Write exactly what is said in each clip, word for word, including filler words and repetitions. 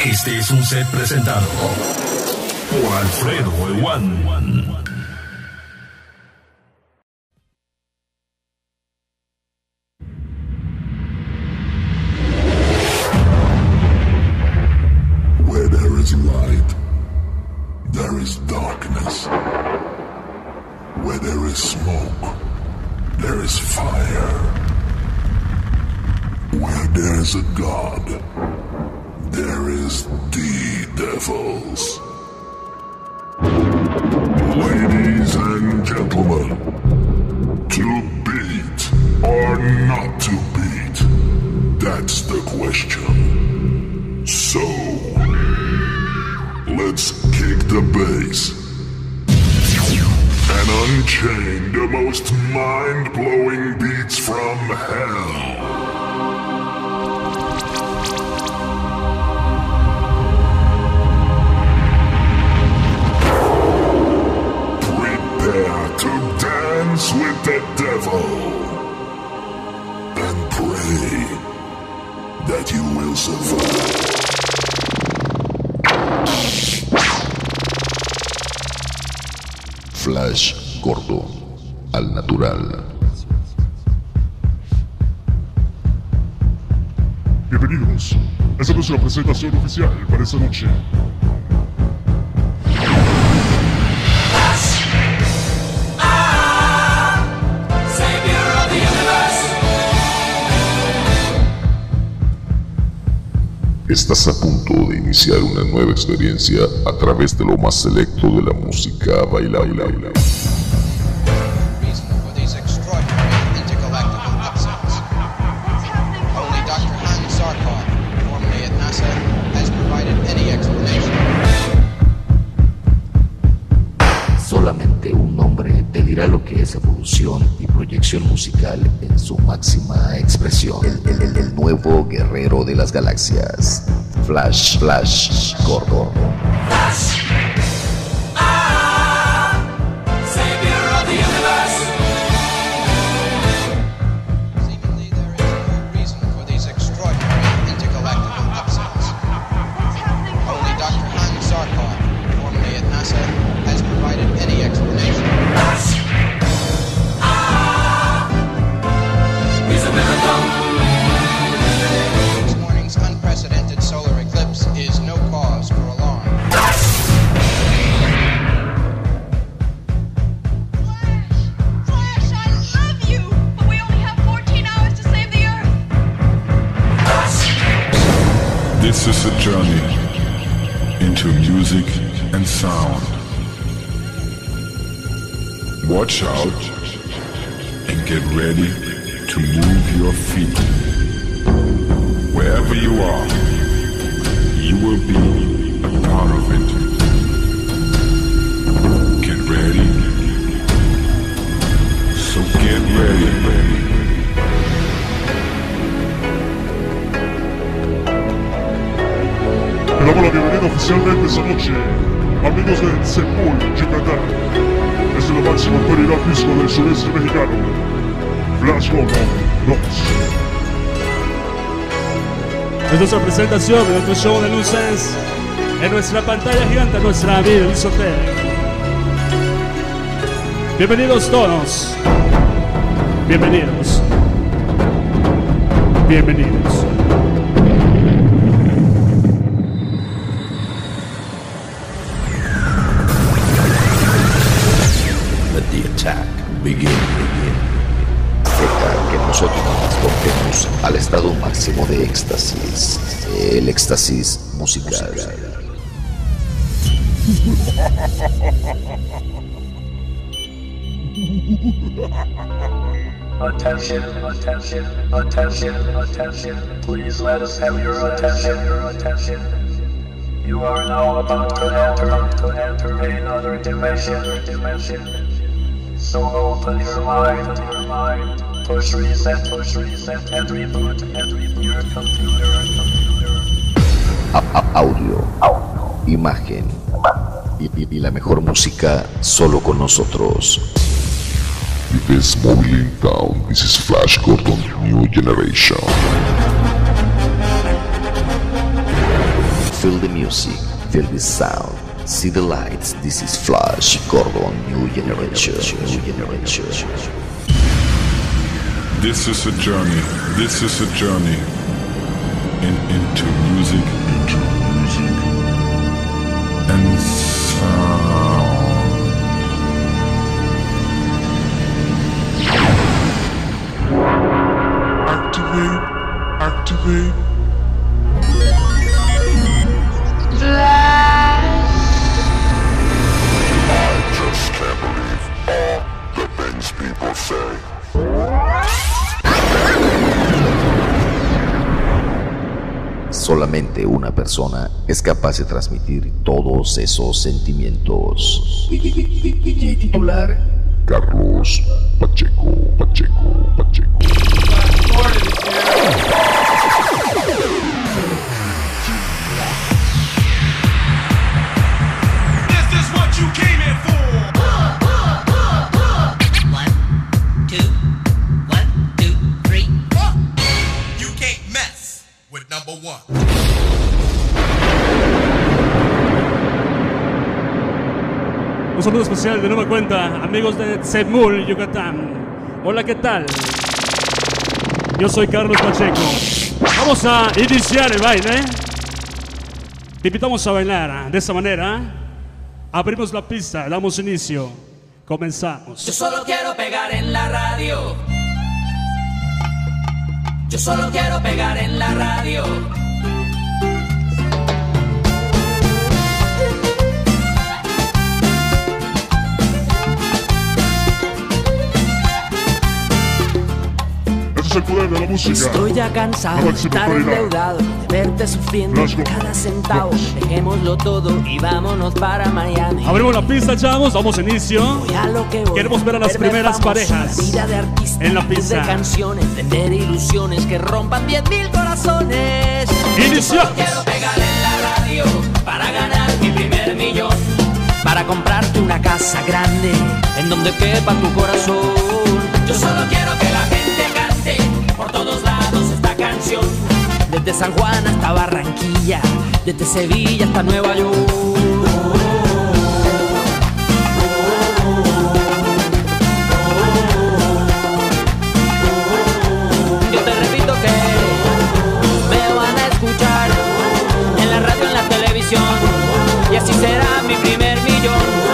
Este es un set presentado por Alfredo Ewan. Where there is light, there is darkness. Where there is smoke, there is fire. Where there is a God, there is the devils. Ladies and gentlemen, to beat or not to beat, that's the question. So, let's kick the bass and unchain the most mind-blowing beats from hell. To dance with the devil and pray that you will survive. Flash Gordon, al natural. Bienvenidos. Esta es nuestra presentación oficial para esta noche. Estás a punto de iniciar una nueva experiencia a través de lo más selecto de la música bailable. Solamente un nombre te dirá lo que es evolución y proyección musical en su máxima expresión. El, el, el, el nuevo guerrero de las galaxias, Flash, Flash Gordon. Flash. This is a journey into music and sound. Watch out and get ready to move your feet. Wherever you are, you will be a part of it. Get ready. So get ready, ready. Le damos la bienvenida oficialmente esta noche, amigos de Seúl, Yucatán. Es la máxima autoridad disco del sureste mexicano, Flash Gordon dos. Es nuestra presentación de nuestro show de luces en nuestra pantalla gigante, nuestra vida discoteca. Bienvenidos todos. Bienvenidos. Bienvenidos. Begin, begin. Deja que nosotros nos transportemos al estado máximo de éxtasis, el éxtasis musical. Attention, attention, attention, attention. Please let us have your attention, your attention. You are now about to enter, to enter another dimension, dimension. So open your mind, your mind. Push reset, push reset, and reboot, and reboot your computer, computer. A -a audio, audio, imagen y, y, y la mejor música solo con nosotros. It is Mobile Town. This is Flash Gordon, New Generation. Feel the music, feel the sound, see the lights. This is Flash Gordon, new generation, new generation. This is a journey. This is a journey in, into music, into music and sound. Activate, activate. I just can't believe all the things people say. Solamente una persona es capaz de transmitir todos esos sentimientos. D J titular Carlos Pacheco, Pacheco, Pacheco. Un saludo especial de nueva cuenta, amigos de Tzemul, Yucatán. Hola, ¿qué tal? Yo soy Carlos Pacheco. Vamos a iniciar el baile. Te invitamos a bailar de esta manera. Abrimos la pista, damos inicio. Comenzamos. Yo solo quiero pegar en la radio. Yo solo quiero pegar en la radio. El poder de la música. Estoy ya cansado de estar endeudado, de verte sufriendo cada centavo. Dejémoslo todo y vámonos para Miami. Abrimos la pista, chavos, damos inicio. Voy a lo que voy. Queremos ver a las primeras famoso, parejas la vida de artista, en la pista. de canciones, vender ilusiones que rompan diez mil corazones. Inicio. Quiero pegar en la radio para ganar mi primer millón. Para comprarte una casa grande en donde quepa tu corazón. Yo solo quiero que la gente cante por todos lados esta canción. Desde San Juan hasta Barranquilla, desde Sevilla hasta Nueva York. Yo te repito que me van a escuchar en la radio, en la televisión, y así será mi primer millón.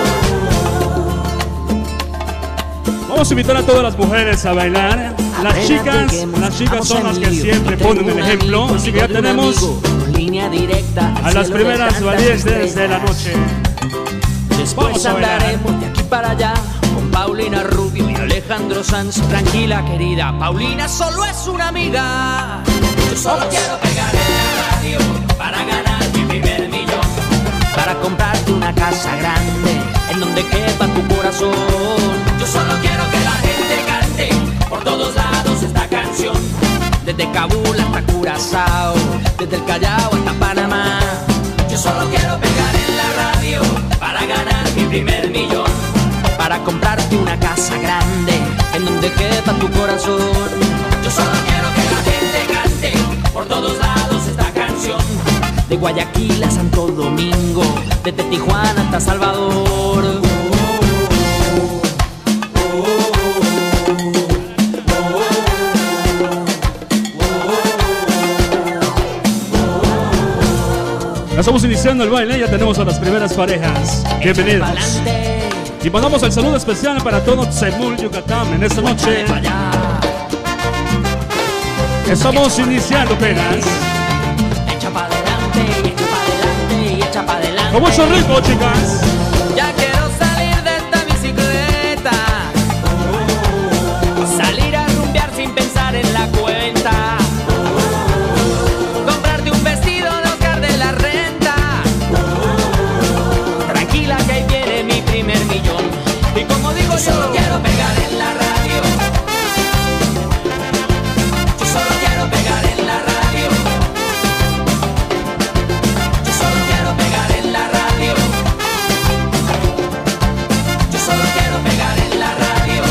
Vamos a invitar a todas las mujeres a bailar. Las chicas, las chicas son las que siempre ponen el ejemplo. Así que ya tenemos a las primeras valientes de la noche. Después andaremos de aquí para allá con Paulina Rubio y Alejandro Sanz. Tranquila, querida, Paulina solo es una amiga. Yo solo quiero pegar en la radio para ganar mi primer millón. Para comprarte una casa grande en donde quepa tu corazón. Yo solo quiero que la gente cante por todos lados esta canción. Desde Kabul hasta Curazao, desde el Callao hasta Panamá. Yo solo quiero pegar en la radio para ganar mi primer millón. Para comprarte una casa grande en donde quepa tu corazón. Yo solo quiero que la gente cante por todos lados esta canción. De Guayaquil a Santo Domingo, desde Tijuana hasta Salvador. Ya estamos iniciando el baile, ya tenemos a las primeras parejas. Bienvenidos. Y mandamos el saludo especial para todo Tzemul, Yucatán, en esta noche. Estamos iniciando apenas. Echa pa' adelante, echa pa' adelante y echa pa' adelante. Con mucho ritmo, chicas. Ya quiero salir de esta bicicleta. Salir a rumbear sin pensar en la cuenta. Comprarte un vestido de Oscar de la Renta. Tranquila que ahí viene mi primer millón. Y como digo yo, solo quiero pegar en la radio. Yo solo quiero pegar en la radio. Yo solo quiero pegar en la radio. Yo solo quiero pegar en la radio.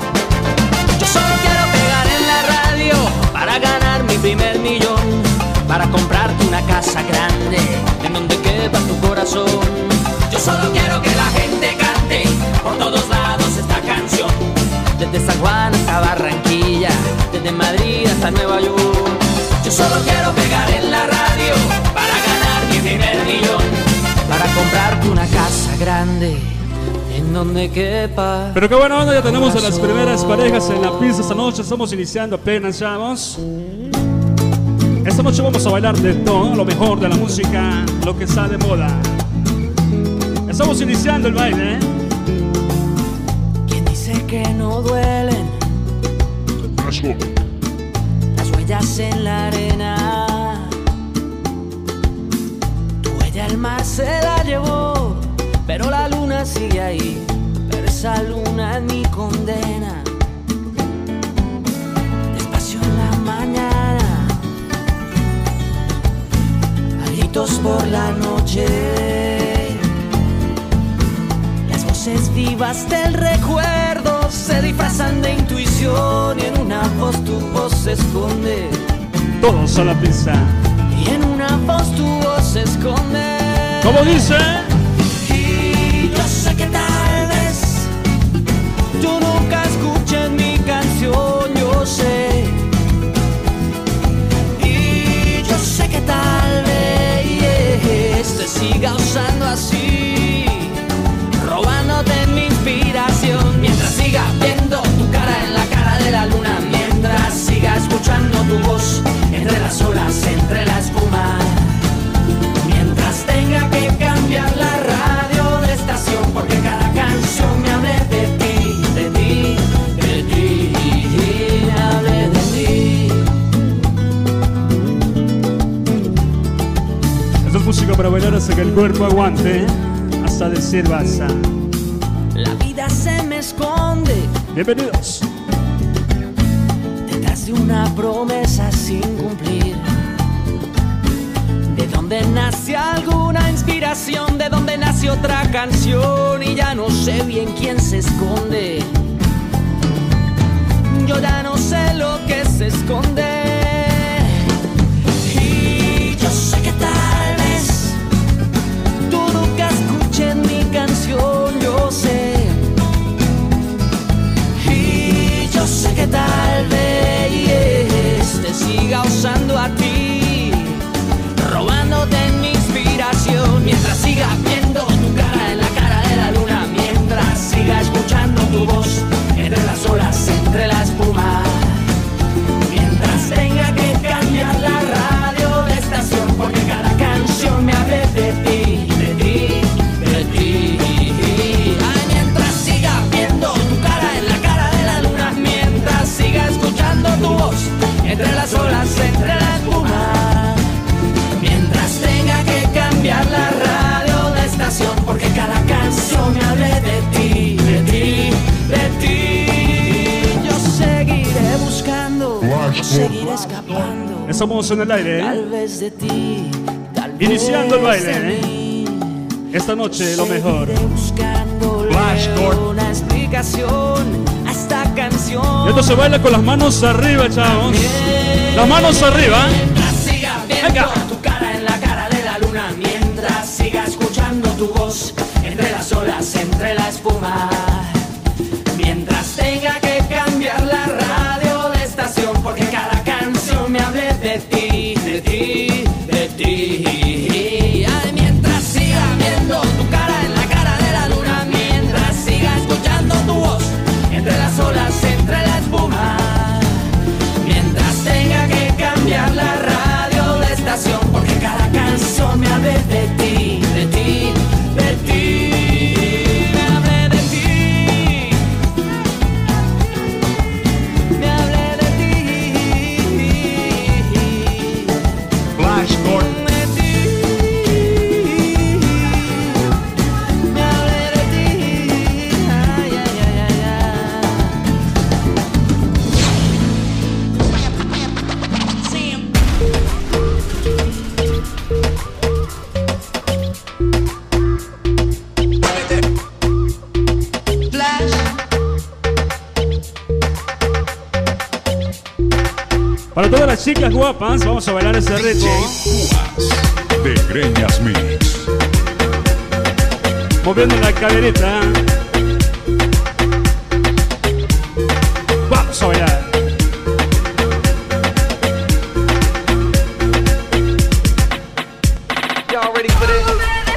Yo solo quiero pegar en la radio para ganar mi primer millón. para comprarte una casa grande en donde quepa tu corazón. Yo solo quiero que la gente cante por todos lados esta canción, desde San Juan hasta Barranquilla, desde Madrid hasta Nueva York. Yo solo quiero pegar en la radio para ganar mi primer millón, para comprarte una casa grande en donde quepa. Pero qué buena onda, ya tenemos a las primeras parejas en la pista esta noche. Estamos iniciando apenas, chavos. Esta noche vamos a bailar de todo, lo mejor de la música, lo que está de moda. Estamos iniciando el baile, ¿eh? ¿Quién dice que no duelen las huellas en la arena? Tu huella el mar se la llevó, pero la luna sigue ahí, pero esa luna es mi condena. Despacio en la mañana, a gritos por la noche, las voces vivas del recuerdo se disfrazan de intuición y en una voz tu voz se esconde. Todos a la pista. Y en una voz tu voz se esconde. ¿Cómo dice? Yo sé que tal vez tú nunca escuches mi canción, yo sé. Y yo sé que tal vez te siga usando así, robándote mi inspiración. Mientras siga viendo tu cara en la cara de la luna, mientras siga escuchando tu voz entre las olas, entre la espuma, mientras tenga que cambiar la radio de estación, porque cada canción me hable de ti, de ti, de ti, me hable de ti. Esto es música para bailar hasta que el cuerpo aguante, hasta decir basta. La vida se me esconde Bienvenidos. detrás de una promesa sin cumplir. De donde nace alguna inspiración, de donde nace otra canción, y ya no sé bien quién se esconde. Yo ya no sé lo que se esconde. Y yo sé que tal vez tú nunca escuches mi canción, yo sé. Y yo sé que tal vez te siga usando a ti, robándote mi inspiración. Mientras siga viendo tu cara en la cara de la luna, mientras siga escuchando tu voz entre las olas, entre la espuma, mientras tenga que cambiar la radio de estación, porque cada canción me hable de ti, de ti, de ti. Ay, mientras siga viendo tu cara en la cara de la luna, mientras siga escuchando tu voz entre las olas, entre la espuma, mientras tenga que cambiar la radio de estación, porque cada canción me hable de ti, de ti, de ti. Yo seguiré buscando, yo seguiré escapando. Estamos en el aire, Tal ¿eh? vez de ti, tal Iniciando el vez baile, de ¿eh? mí. Esta noche lo mejor. Seguiré buscándole una explicación a esta canción. Y esto se baila con las manos arriba, chavos. Las manos arriba. Mientras siga viendo Venga. tu cara en la cara de la luna, mientras siga escuchando tu voz entre las olas, entre la espuma, mientras tenga que cambiar la radio de estación, porque cada canción me hable de ti, de ti, de ti. Ay, mientras siga viendo tu cara en la cara de la luna, mientras siga escuchando tu voz entre las olas, entre la espuma, mientras tenga que cambiar la radio de estación, porque cada canción me hable de ti, de ti, de ti, me hable de ti, me hable de ti, Flash Gordon. de ti, me hable de ti, ay, ay, ay, ay, ay. Para todas las chicas guapas, vamos a bailar ese ritmo. De Greñas Mix. Moviendo la caderita. Vamos a bailar. Y'all ready for this?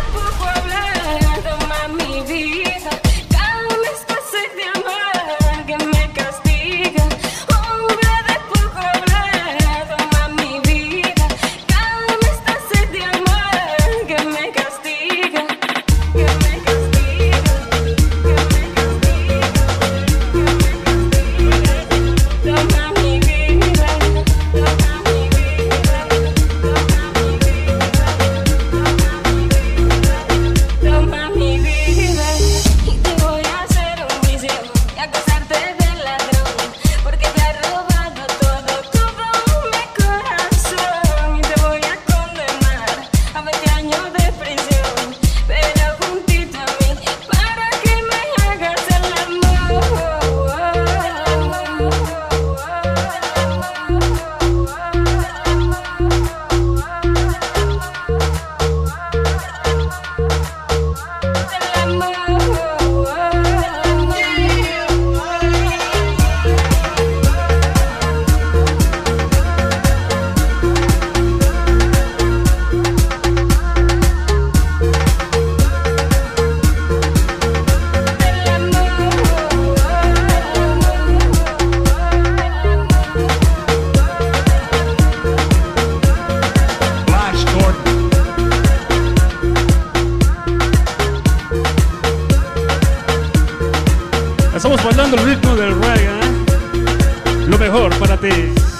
Estamos bailando el ritmo del reggae, ¿eh? Lo mejor para ti.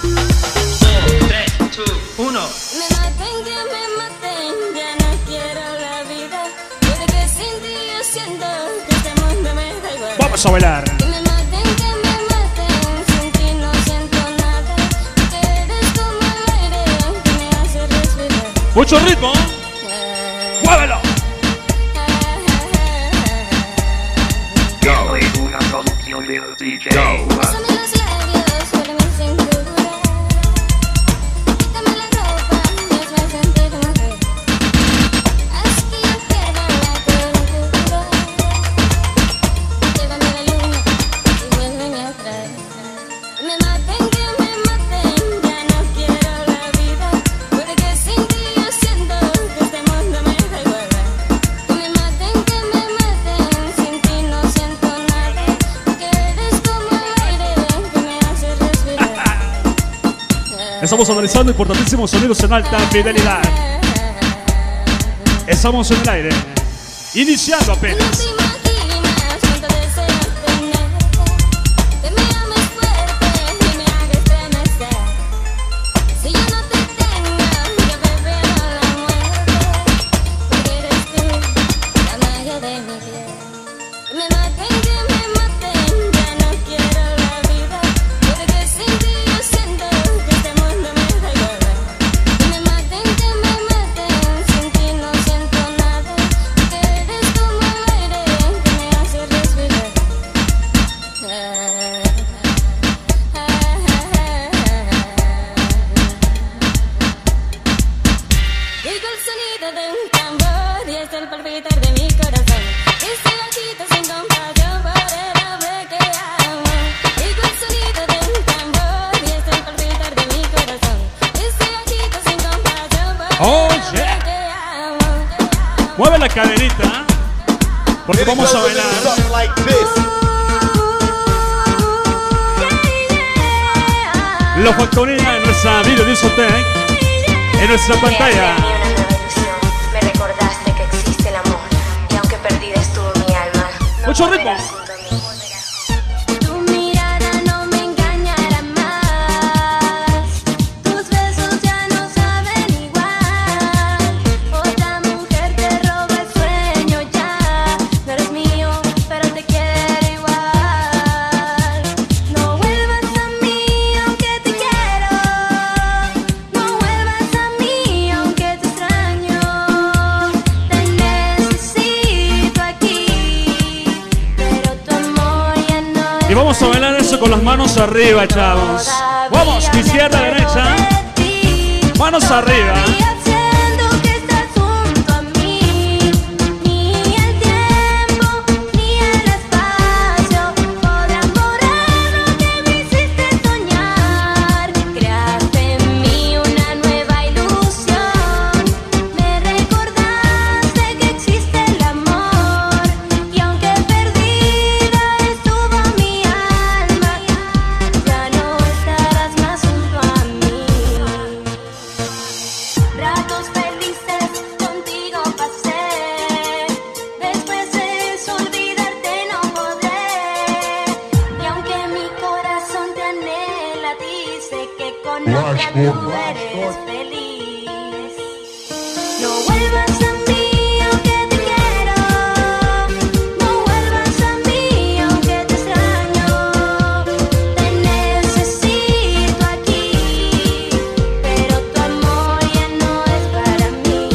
tres, dos, uno. Me maten, que me maten, ya no quiero la vida. Puede que sin ti yo siento que este mundo me da igual. Vamos a bailar. Que me maten, que me maten, sin ti no siento nada. Que eres como el aire que me hace respirar. Mucho ritmo. ¡Muévelo! Go. Bésame los labios, huéleme sin cintura. Quítame la ropa, hazme sentir mujer. Haz que yo pierda la cordura. Llévame a la luna y vuélveme a traer. Me maten, que me maten, ya no quiero la vida. Puede que sin ti yo siento que este mundo me da igual. Que me maten, que me maten, sin ti no siento nada. Que eres como el aire que me hace respirar. Estamos analizando importantísimos sonidos en alta fidelidad. Estamos en el aire. Iniciando No apenas. te imaginas cuánto deseo tenerte. Que me ames fuerte y me hagas estremecer. Si yo no te tengo, yo prefiero la muerte. Porque eres tú la magia de mi piel. Que me maten, que me maten, ya no quiero la vida. Puede que sin ti yo siento que este mundo me da igual. Que me maten, que me maten, sin ti no siento nada. Que eres como el aire que me hace respirar. Oigo el sonido de un tambor y es el palpitar de mi corazón. Ese gatito sin compasión por el hombre que amo. Oigo el sonido de un tambor y es el palpitar de mi corazón. Ese gatito sin compasión por Oh, el hombre yeah. que amo. Mueve la caderita. Porque vamos a bailar. La factoría en nuestra video discoteca. En nuestra pantalla. Me recordaste que existe el amor y aunque perdida estuvo mi alma, no Mucho ritmo. volverás junto a mí. Tu mirada no me engañará más. Tus besos ya no saben igual. Otra mujer te roba el sueño ya. No eres mío, pero te quiero igual. No vuelvas a mí aunque te quiero. No vuelvas a mí aunque te extraño. Te necesito aquí, pero tu amor ya no. Y vamos a bailar eso con las manos arriba, chavos. Vamos, izquierda, derecha. Manos arriba. Todavía siento que estás junto a mí. Ni el tiempo ni el espacio podrán borrar lo que me hiciste soñar. Creaste en mí una nueva ilusión. Me recordaste que existe el amor. Y aunque perdida estuvo mi alma, ya no estarás más junto a mí. Ratos felices contigo pasé. Después de eso olvidarte no podré. Y aunque mi corazón te anhela, dice que con otra tú eres feliz. No vuelvas a mí aunque te quiero. No vuelvas a mí aunque te extraño. Te necesito aquí, pero tu amor ya no es para mí.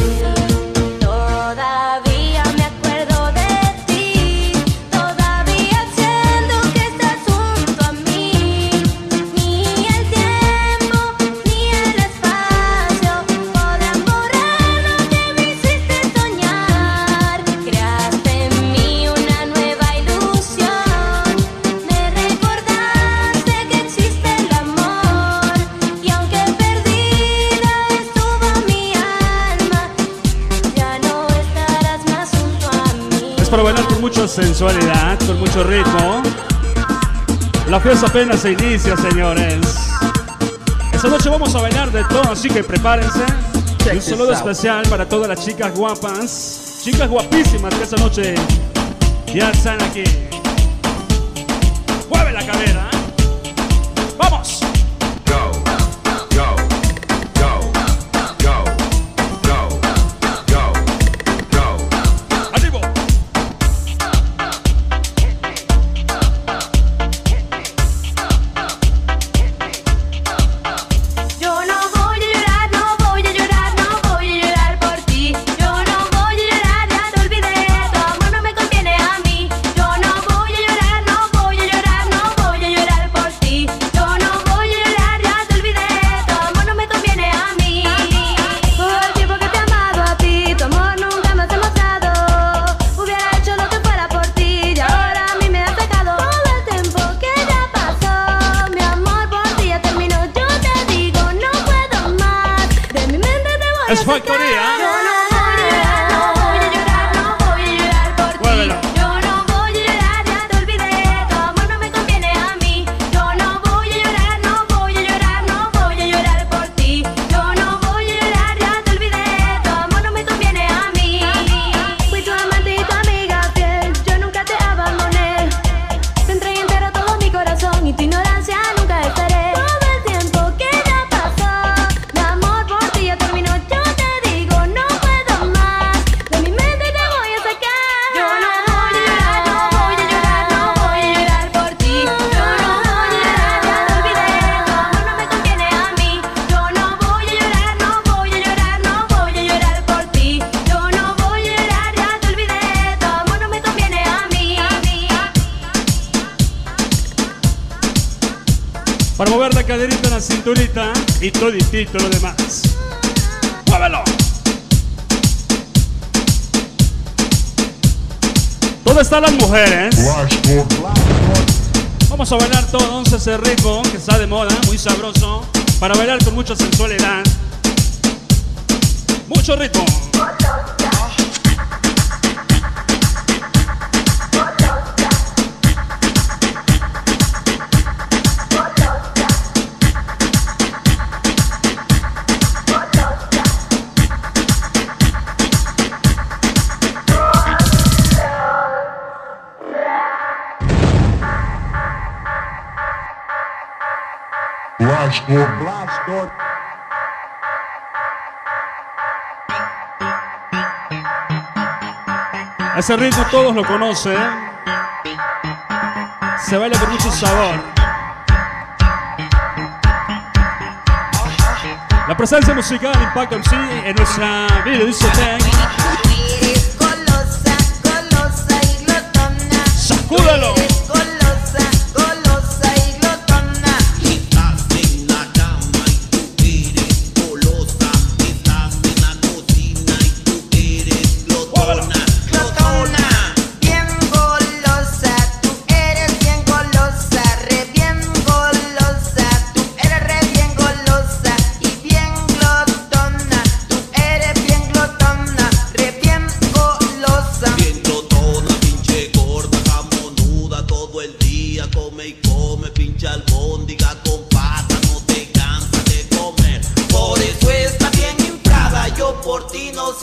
Todavía me acuerdo de ti. Todavía siento que estás junto a mí. Ni el tiempo ni el espacio podrán borrar lo que me hiciste soñar. Creaste en mí una nueva ilusión. Me recordaste que existe el amor. Y aunque perdida estuvo mi alma, ya no estarás más junto a mí. Es para bailar con mucha sensualidad, con mucho ritmo. La fiesta apenas se inicia, señores. Esta noche vamos a bailar de todo, así que prepárense. Y un saludo especial para todas las chicas guapas, chicas guapísimas que esta noche ya están aquí. Mueve la cadera. ¡Vamos! Go, go, go, go, go, go, go. ¡Arriba! Yo no voy a llorar, no voy a llorar, no voy a llorar por ti. Yo no voy a llorar, ya te olvidé. Tu amor no me conviene a mí. Yo no voy a llorar, no voy a llorar, no voy a llorar por ti. Yo no voy a llorar, ya te olvidé. Tu amor no me conviene a mí. Todo el tiempo que te he amado a ti, tu amor nunca me has demostrado. Hubiera hecho lo que fuera por ti y ahora a mí me has dejado. Todo el tiempo que ya pasó, mi amor por ti ya terminó. Yo te digo, no puedo más. De mi mente te voy a Es sacar. factoría. Yo no voy a llorar, no voy a llorar, no voy a llorar por ti. Muévelo. Yo no voy a llorar, ya te olvidé. Tu amor no me conviene a mí. Yo no voy a llorar, no voy a llorar, no voy a llorar por ti. Yo no voy a llorar, ya te olvidé. Tu amor no me conviene a mí. Fui tu amante y tu amiga fiel. Yo nunca te abandoné. Te entregué entero todo mi corazón y tu ignorancia nunca estaré. Todo el tiempo que ya pasó, mi amor por ti ya terminó. Yo te digo, no puedo más. De mi mente te voy a sacar. Yo no voy a llorar, no voy a llorar, no voy a llorar por ti. Yo no voy a llorar, ya te olvidé. Tu amor no me conviene a mí. Yo no voy a llorar, no voy a llorar, no voy a llorar por ti. Yo no voy a llorar, ya te olvidé. Tu amor no me conviene a mí. Para mover la caderita en la cinturita y toditito lo demás. ¡Muévelo! ¿Dónde están las mujeres? Vamos a bailar todos ese ritmo que está de moda, muy sabroso. Para bailar con mucha sensualidad. Mucho ritmo. Ese ritmo todos lo conocen. Se baila con mucho sabor. La presencia musical Impacto M C en nuestra video discoteca. ¡Sacúdelo!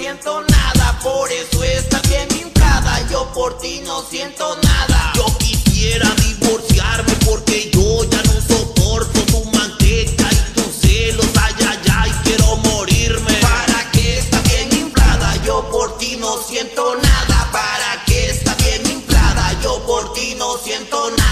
siento nada, por eso estás bien inflada. Yo por ti no siento nada. Yo quisiera divorciarme porque yo ya no soporto tu manteca y tus celos. Ay, ay, ay, quiero morirme. ¿Para qué estás bien inflada? Yo por ti no siento nada. ¿Para qué estás bien inflada? Yo por ti no siento nada.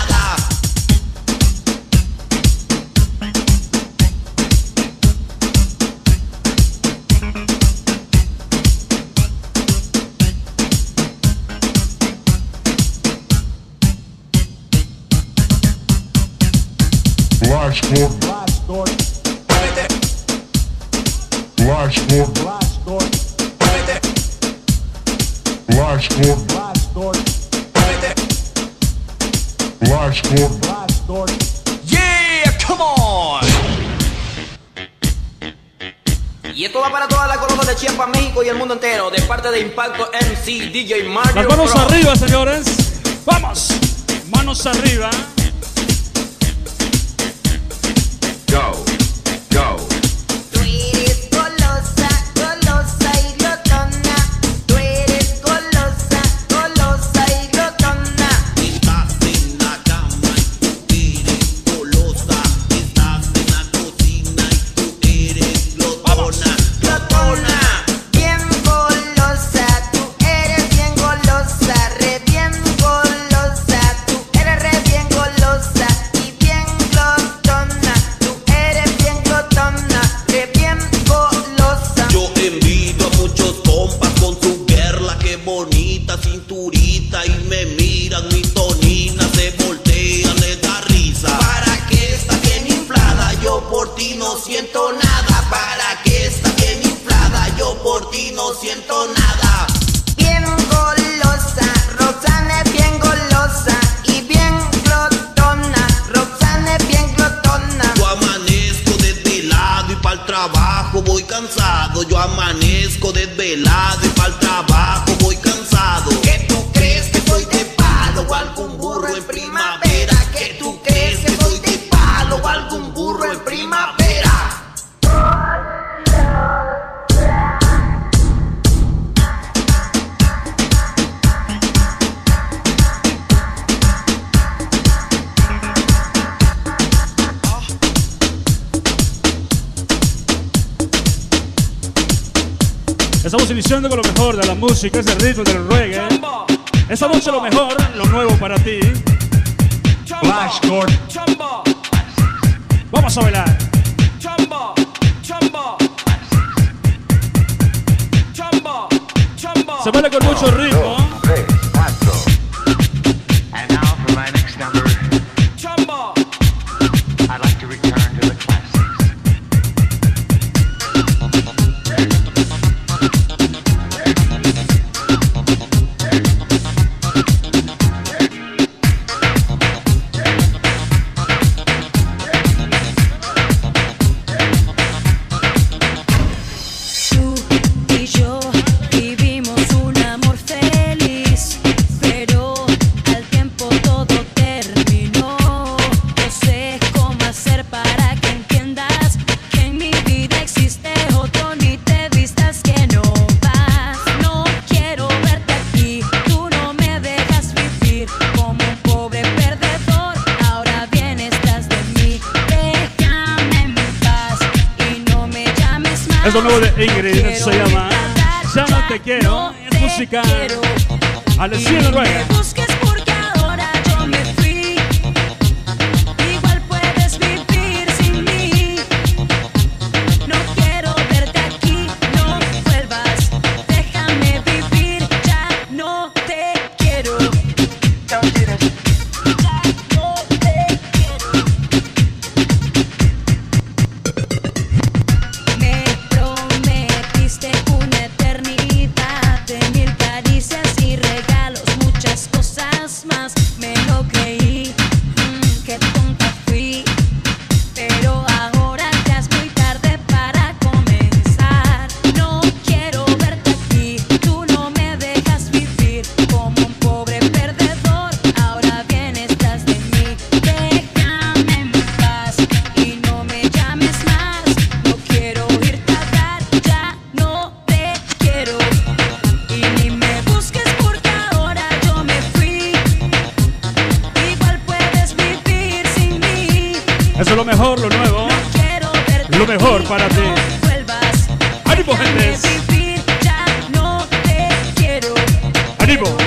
Flashcore. Flashcore. Flashcore. Flashcore. Flashcore. Flashcore. Yeah, come on. Y esto va para toda la colonia de Chiapas, México y el mundo entero, de parte de Impacto M C, D J Mario. Las manos Pro. arriba, señores. Vamos. Manos arriba. Go, go. Tú eres golosa, golosa y glotona. Tú eres golosa, golosa y glotona. Estás en la cama y tú eres golosa. Estás en la cocina y tú eres glotona. Glotona, bien golosa. Tú eres bien golosa, re bien golosa. Tú eres re bien golosa y bien glotona. Yo envidio a muchos compas con su perla, que bonita cinturita, y me miran, mi tonina, se voltean, les da risa. ¿Para qué está bien inflada? Yo por ti no siento nada. ¿Para qué está bien inflada? Yo por ti no siento nada. Bien golosa, Roxana es bien golosa y bien glotona. Roxana es bien glotona. Yo amanezco desvelado y pa'l trabajo voy cansado. Yo amanezco desvelado y pa'l trabajo voy cansado. ¿Qué tú crees que soy de palo o algún burro en primavera? ¿Qué tú crees que soy de palo o algún burro en primavera? Estamos iniciando con lo mejor de la música, ese ritmo del reggae. Esta noche lo mejor, lo nuevo para ti. Flashcore. Vamos a bailar. Se baila con mucho ritmo. And now for my next number, I'd like to return to the classics. Es lo nuevo de Ingrid, eso se llama Ya no te quiero, es música al cielo ruega. Una eternidad de mil caricias y regalos, muchas cosas. mejor, lo nuevo. Lo mejor para ti. ¡Ánimo, gente! ¡Ánimo!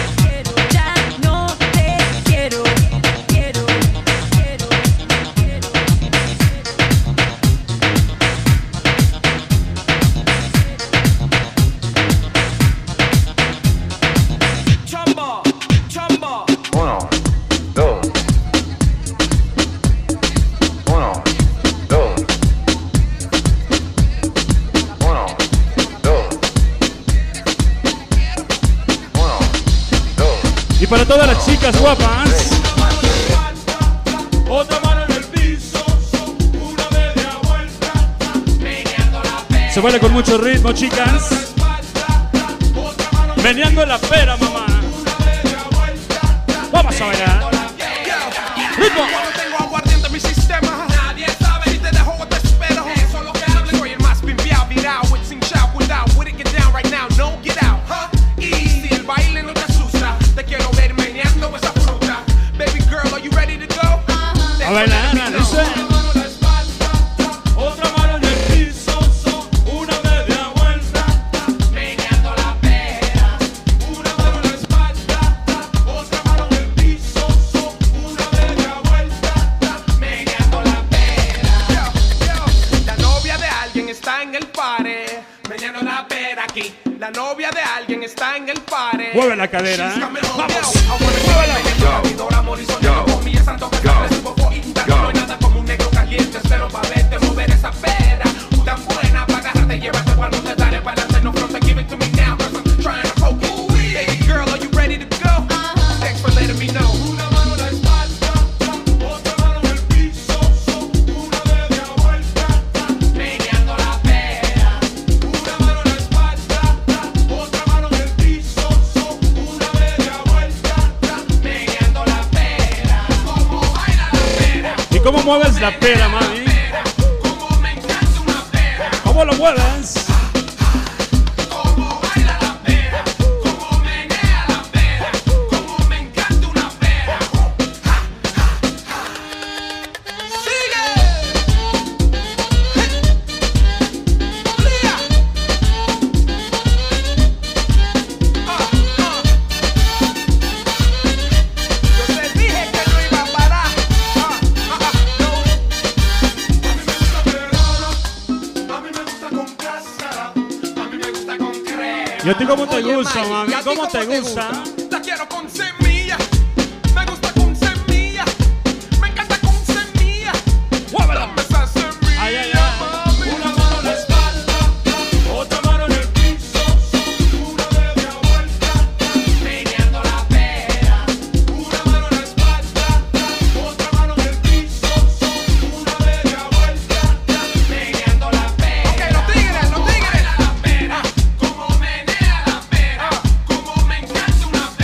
Para todas las chicas guapas. Otra mano en el piso, una media vuelta. Se baila con mucho ritmo, chicas. Meneando la pera, mamá. Vamos a bailar. ¡Ritmo! A bailar, dice. Otra mano en el piso, una media vuelta. Meneando la pera. Una mano en la espalda, otra mano en el piso, una media vuelta. Meneando la pera. Yo, yo. La novia de alguien está en el pare. Meneando la pera aquí. La novia de alguien está en el pare. Mueve la cadera. Vamos. Muévela. No hay nada como un negro caliente, espero pa' verte mover esa pera. Tan buena pa' agarrarte, llévate cuando te dale para adelante, no front, give it to me now, cause I'm trying to poke it. Baby girl, are you ready to go? Thanks for letting me know. Una mano en la espalda, otra mano en el piso, una media vuelta, meneando la pera. Una mano en la espalda, otra mano en el piso, una media vuelta, meneando la pera. Como baila la pera. ¿Cómo mueves la pera, mami? ¿Cómo lo mueves? ¿Cómo baila la pera? ¿Cómo menea la pera? ¿Cómo me encanta una pera? ¡Sigue! ¡Lía! Ah, ah. Yo te dije que no iba a parar. ¿Y a ti cómo te gusta, mami? ¿Cómo te gusta? La quiero con semilla. Me gusta con semilla. Me encanta con semilla. Dame esa semilla, ay, ay, ay. Mami. Una mano en la espalda, otra mano en el piso, una media vuelta, meneando la pera. Una mano en la espalda, otra mano en el piso, una media vuelta, meneando la pera. Ok, los tigres, los tigres. La pera. Como menea la pera, como me encanta una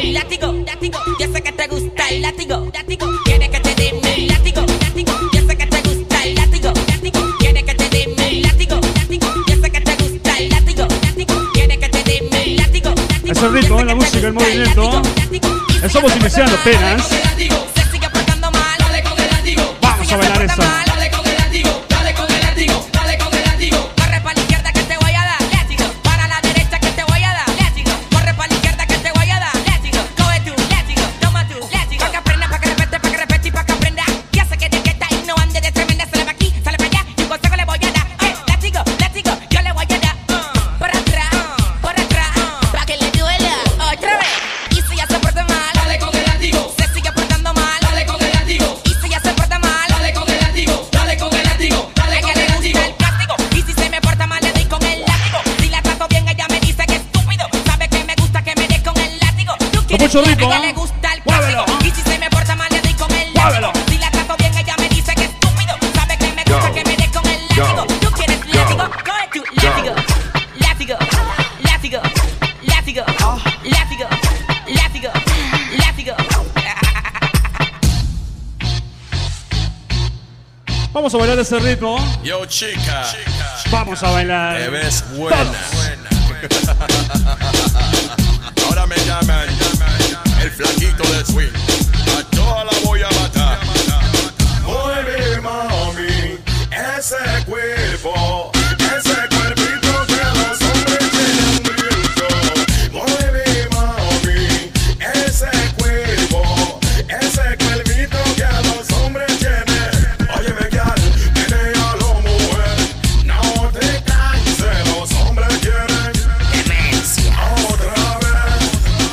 el látigo, látigo. Yo sé que te gusta el látigo, látigo. Quiere que te dé el látigo, látigo. Yo sé que te gusta el látigo, látigo. Quiere que te dé el látigo, látigo. Yo sé que te gusta el látigo, látigo. Quiere que te dé el látigo, látigo. Es el ritmo, la música, el movimiento. Estamos iniciando apenas. Vamos a bailar esa. Dale con el látigo, dale con el látigo, dale con el látigo. Corre para la izquierda que te voy a dar, látigo. Para la derecha que te voy a dar, látigo. Corre para la izquierda que te voy a dar, látigo. Coge tu látigo, toma tu látigo. Pa' que aprenda, pa' que repete, pa' que repete y pa' que aprenda. Ya sé que de que está y no ande de tremenda. Sale pa' aquí, sale pa' allá y un consejo le voy a dar. Eh, látigo, látigo, yo le voy a dar. Uh, por atrás, uh, por atrás, uh, pa' que le duela. Otra vez. Y si ya se porta mal, dale con el látigo. Se sigue portando mal, dale con el látigo. Y si ya se porta mal, dale con el látigo, dale con el látigo, dale con el látigo. El plástico. Y si se me porta mal, le doy con el látigo. Si la trato bien, ella me dice que estúpido. Sabe que me gusta que me dé con el látigo. Tú quieres mucho ritmo, que ¿eh? le gusta el plástico. Y si se me porta mal, le doy con el látigo. Si la trato bien, ella me dice que estúpido. Sabe que me gusta que me dé con el látigo. Tú quieres látigo, coge tu látigo. Látigo, látigo, látigo, látigo, látigo, látigo. Vamos a bailar ese ritmo. Yo, chica, Vamos a bailar. te ves buena. Ahora me llaman el flaquito de swing. A toda la voy a matar. Mueve, mami, ese cuerpo, ese cuerpito que a los hombres tienen brillo. Mueve, mami, ese cuerpo, ese cuerpito que a los hombres tienen. Óyeme, gal, viene a lo mujer, no te canses, los hombres quieren demencia. Otra vez,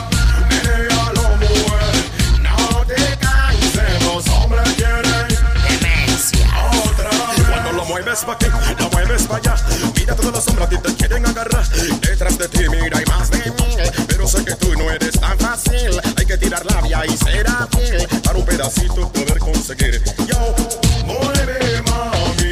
viene a lo mujer, no te canses, los hombres quieren demencia. Otra vez. Cuando lo mueves pa' aquí, lo mueves pa' allá, mira todos los hombres a ti te quieren agarrar. Detrás de ti mira hay más de mí, pero sé que tú no eres tan fácil. Hay que tirar labia y ser fiel para un pedacito poder conseguir. Yo, mueve, mami,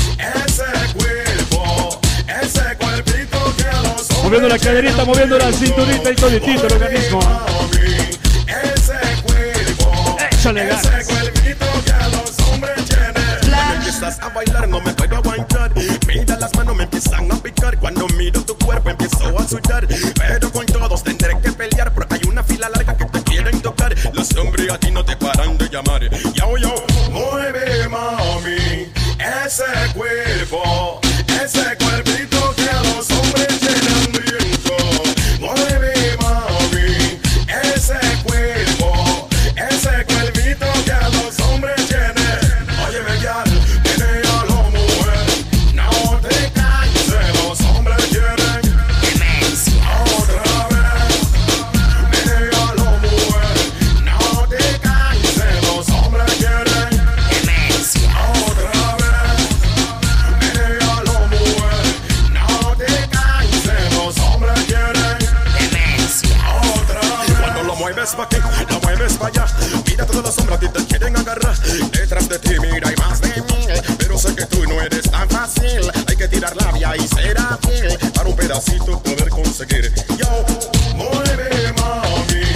ese cuerpo, ese cuerpito que a los hombres. Moviendo la caderita, moviendo la cinturita y toditito el organismo. Mami, ese cuerpo, Échale ganas. ese cuerpito que a los hombres tiene. Cuando empiezas a bailar no me puedo aguantar. Mira las manos me empiezan a picar. Cuando miro tu cuerpo empiezo a sudar. Pero con todos tendré que pelear porque hay una fila larga que te quieren tocar. Los hombres a ti no te paran de llamar. Yo, yo, mueve, mami, ese cuerpo, ese cuerpito que a los hombres tienen brinco. Mueve, mami, ese cuerpo, ese cuerpito que a los hombres tienen. Óyeme, gal, viene a lo mujer, no te canses, los hombres quieren demencia. Otra vez, viene a lo mujer, no te canses, los hombres quieren demencia. Otra vez, viene a lo mujer, no te canses, los hombres quieren demencia. Otra vez. Cuando lo mueves pa' aquí, lo mueves pa' allá, mira todos los hombres a ti te quieren agarrar. Detrás de ti mira hay más de mí, pero sé que tú no eres tan fácil. Hay que tirar labia y ser fiel para un pedacito poder conseguir. Yo, mueve, mami,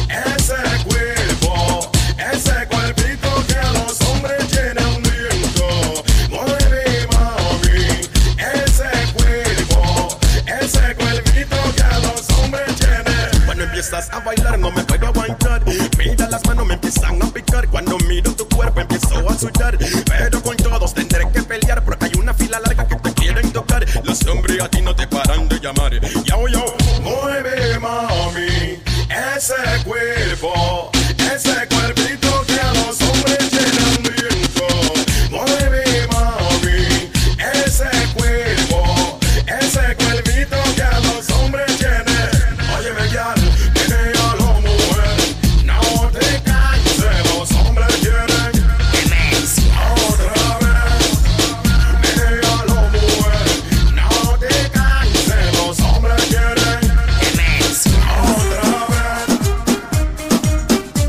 ese cuerpo, ese cuerpito que a los hombres tienen brinco. Mueve, mami, ese cuerpo, ese cuerpito que a los hombres tienen. Cuando empiezas a bailar no me puedo aguantar. Mira las manos me empiezan a picar. Cuando miro tu cuerpo empiezo a sudar. Pero con todos tendré que pelear porque hay una fila larga que te quieren tocar. Los hombres a ti no te paran de llamar. Yo, yo, mueve, mami, ese cuerpo, ese cuerpito que a los hombres tienen brinco. Mueve, mami, ese cuerpo, ese cuerpito que a los hombres tienen. Óyeme, gal, viene a lo mujer, no te canses, los hombres quieren demencia. Otra vez, viene a lo mujer, no te canses, los hombres quieren demencia. Otra vez.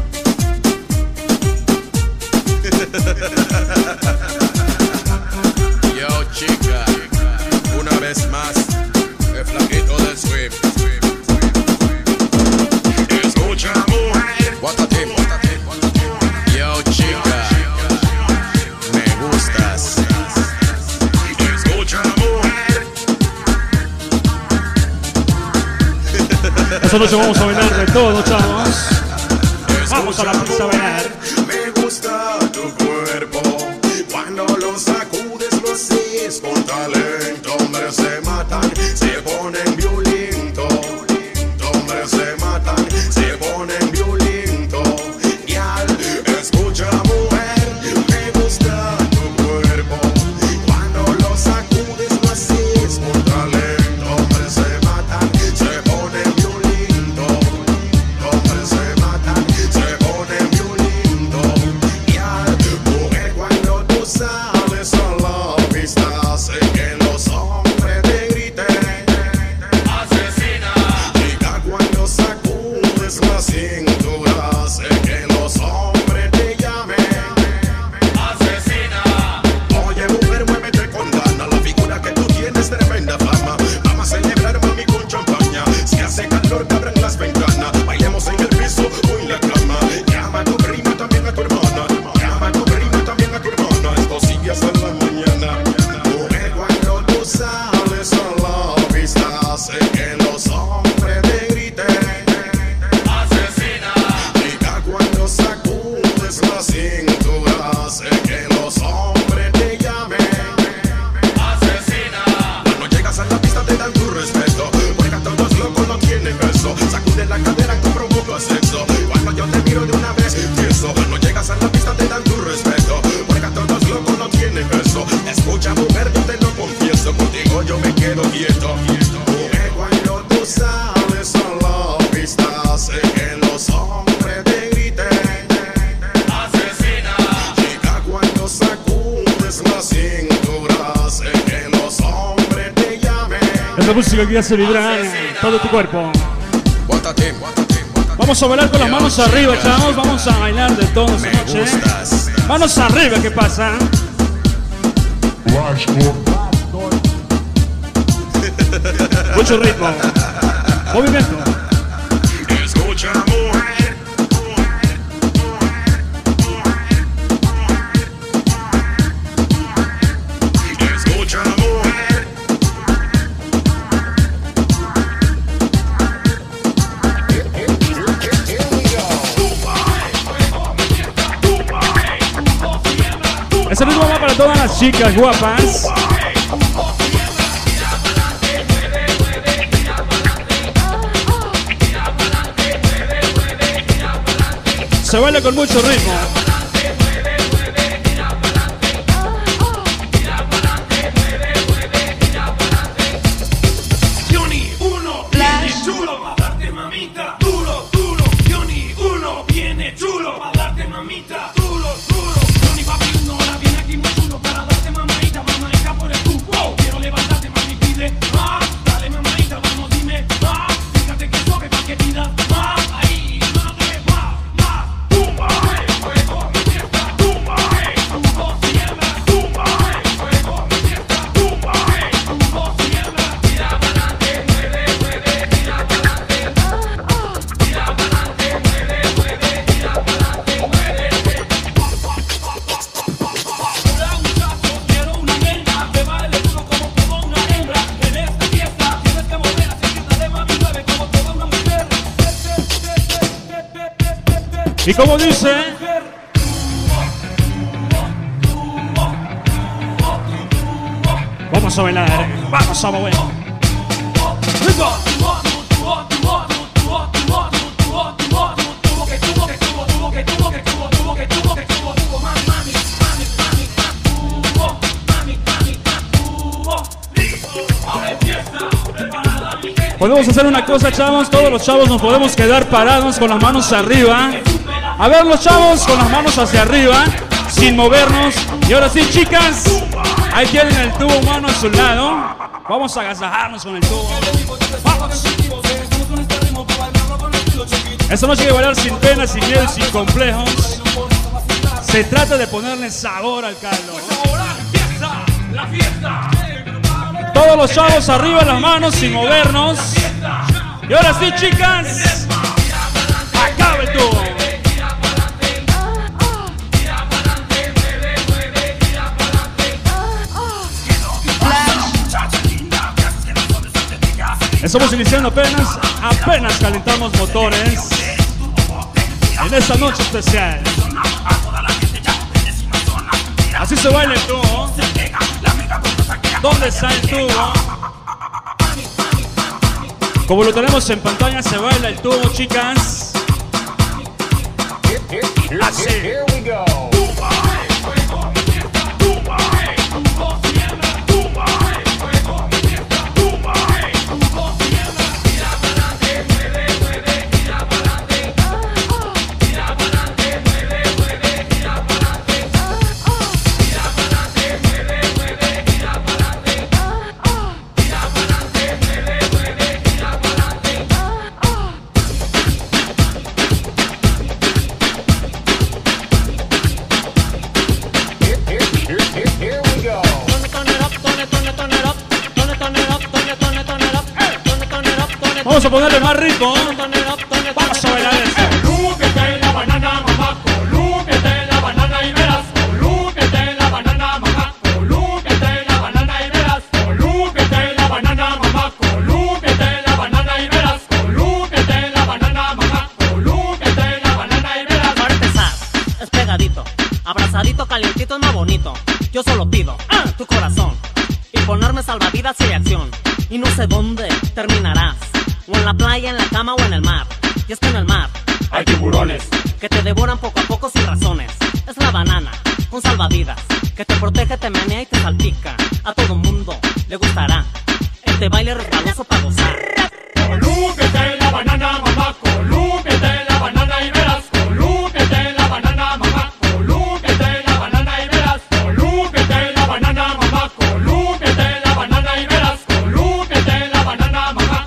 Esta noche vamos a bailar de todo, chavos. Vamos a la pista a bailar. Me gusta tu cuerpo. Cuando lo sacudes, lo haces con talento. Hombres se matan, se ponen violentos. Hombres se matan, se ponen violentos. Y al escuchar mujer, me gusta tu cuerpo. Cuando lo sacudes, lo haces con talento. Hombres se matan, se ponen violentos. Hombres se matan, se ponen violentos. Y al mujer, cuando tú sales a la pista, sé que los hombres te griten asesina. Chica, cuando sacudes la cintura, sé que los hombres te llamen asesina. Oye, mujer, muévete con gana. La figura que tú tienes, tremenda fama. Vamos a celebrar, mami, con champaña. Si hace calor, que abran las ventanas. Bailemos en el piso o en la cama. Llama a tu prima, también a tu hermana. Llama a tu prima, también a tu hermana. Esto sigue hasta la mañana. Mujer, cuando tú sales a la pista, sé que los hombres te griten asesina. Chica, cuando sacudes la cintura, sé que los hombres te llamen asesina. Cuando llegas a la pista te dan tu respeto, porque a todos locos no tienen beso. Sacude la cadera que provoca sexo. Cuando yo te miro de una vez, pienso. Cuando llegas a la pista te dan tu respeto, porque a todos locos no tienen beso. Escucha, mujer, yo te lo confieso, contigo yo me quedo quieto. Mujer, cuando tú sales a la pista, sé que los hombres te griten asesina. Chica, cuando sacudes la cintura, sé que los hombres te llamen. Esta música que hace vibrar todo tu cuerpo. Vamos a bailar con las manos arriba, chavos. Vamos a bailar de todo esta noche. Manos arriba, ¿qué pasa? Mucho ritmo. Movimiento. Escucha, mujer. Escucha, mujer. Ese ritmo va para todas las chicas guapas. Se baila con mucho ritmo. Johnny uno viene chulo para darte mamita, duro, duro. Johnny uno viene chulo para darte mamita, duro, duro. Johnny papi uno ahora viene aquí muy chulo para darte mamadita, mamadita por el tubo. Quiero levantarte, mami, pide más. Dale mamadita, vamos, dime más. Fíjate que suave pa' que pidas más. Ahí, madre, más, más. Tumba, hey, fuego, mi fiesta. Tumba, hey, tubo, siembra. Tumba, hey, fuego, mi fiesta. Tumba, hey, tubo, siembra. Tira pa'lante, mueve, mueve, tira pa'lante. Tira pa'lante, mueve, mueve, tira pa'lante, muévete. Hola muchachos, quiero una nena que baile duro como toda una hembra. En esta fiesta tienes que mover así que dale mami, mueve como toda una mujer. Y como dice, vamos a bailar, vamos a mover. Podemos hacer una cosa, chavos. Todos los chavos nos podemos quedar parados con las manos arriba. A ver, los chavos con las manos hacia arriba, sin movernos. Y ahora sí, chicas, ahí tienen el tubo humano a su lado. Vamos a agasajarnos con el tubo. Vamos. Esta noche hay que bailar sin pena, sin miedo y sin complejos. Se trata de ponerle sabor al caldo. Todos los chavos arriba las manos sin movernos. Y ahora sí, chicas, acaba el tubo. Estamos iniciando apenas, apenas calentamos motores en esta noche especial. Así se baila el tubo. ¿Dónde está el tubo? Como lo tenemos en pantalla, se baila el tubo, chicas. Así. Vamos a ponerle más ritmo. Vamos a bailar esto. Colúquete la banana, mamá, colúquete la banana y verás. Colúquete la banana, mamá, colúquete la banana y verás. Colúquete la banana, mamá, colúquete la banana y verás. Colúquete la banana, mamá, colúquete la banana y verás. Para empezar, es pegadito, abrazadito, calientito, es más bonito. Yo solo pido ¡ah! Tu corazón y ponerme salvavidas y acción. Y no sé dónde terminarás. O en la playa, en la cama o en el mar. Y es que en el mar hay tiburones que te devoran poco a poco sin razones. Es la banana, un salvavidas que te protege, te menea y te salpica. A todo mundo le gustará este baile resbaloso para gozar. Colúquete la banana, mamá, colúquete la banana y verás. Colúquete la banana, mamá, colúquete la banana y verás. Colúquete la banana, mamá, colúquete la banana y verás. Colúquete la banana, mamá.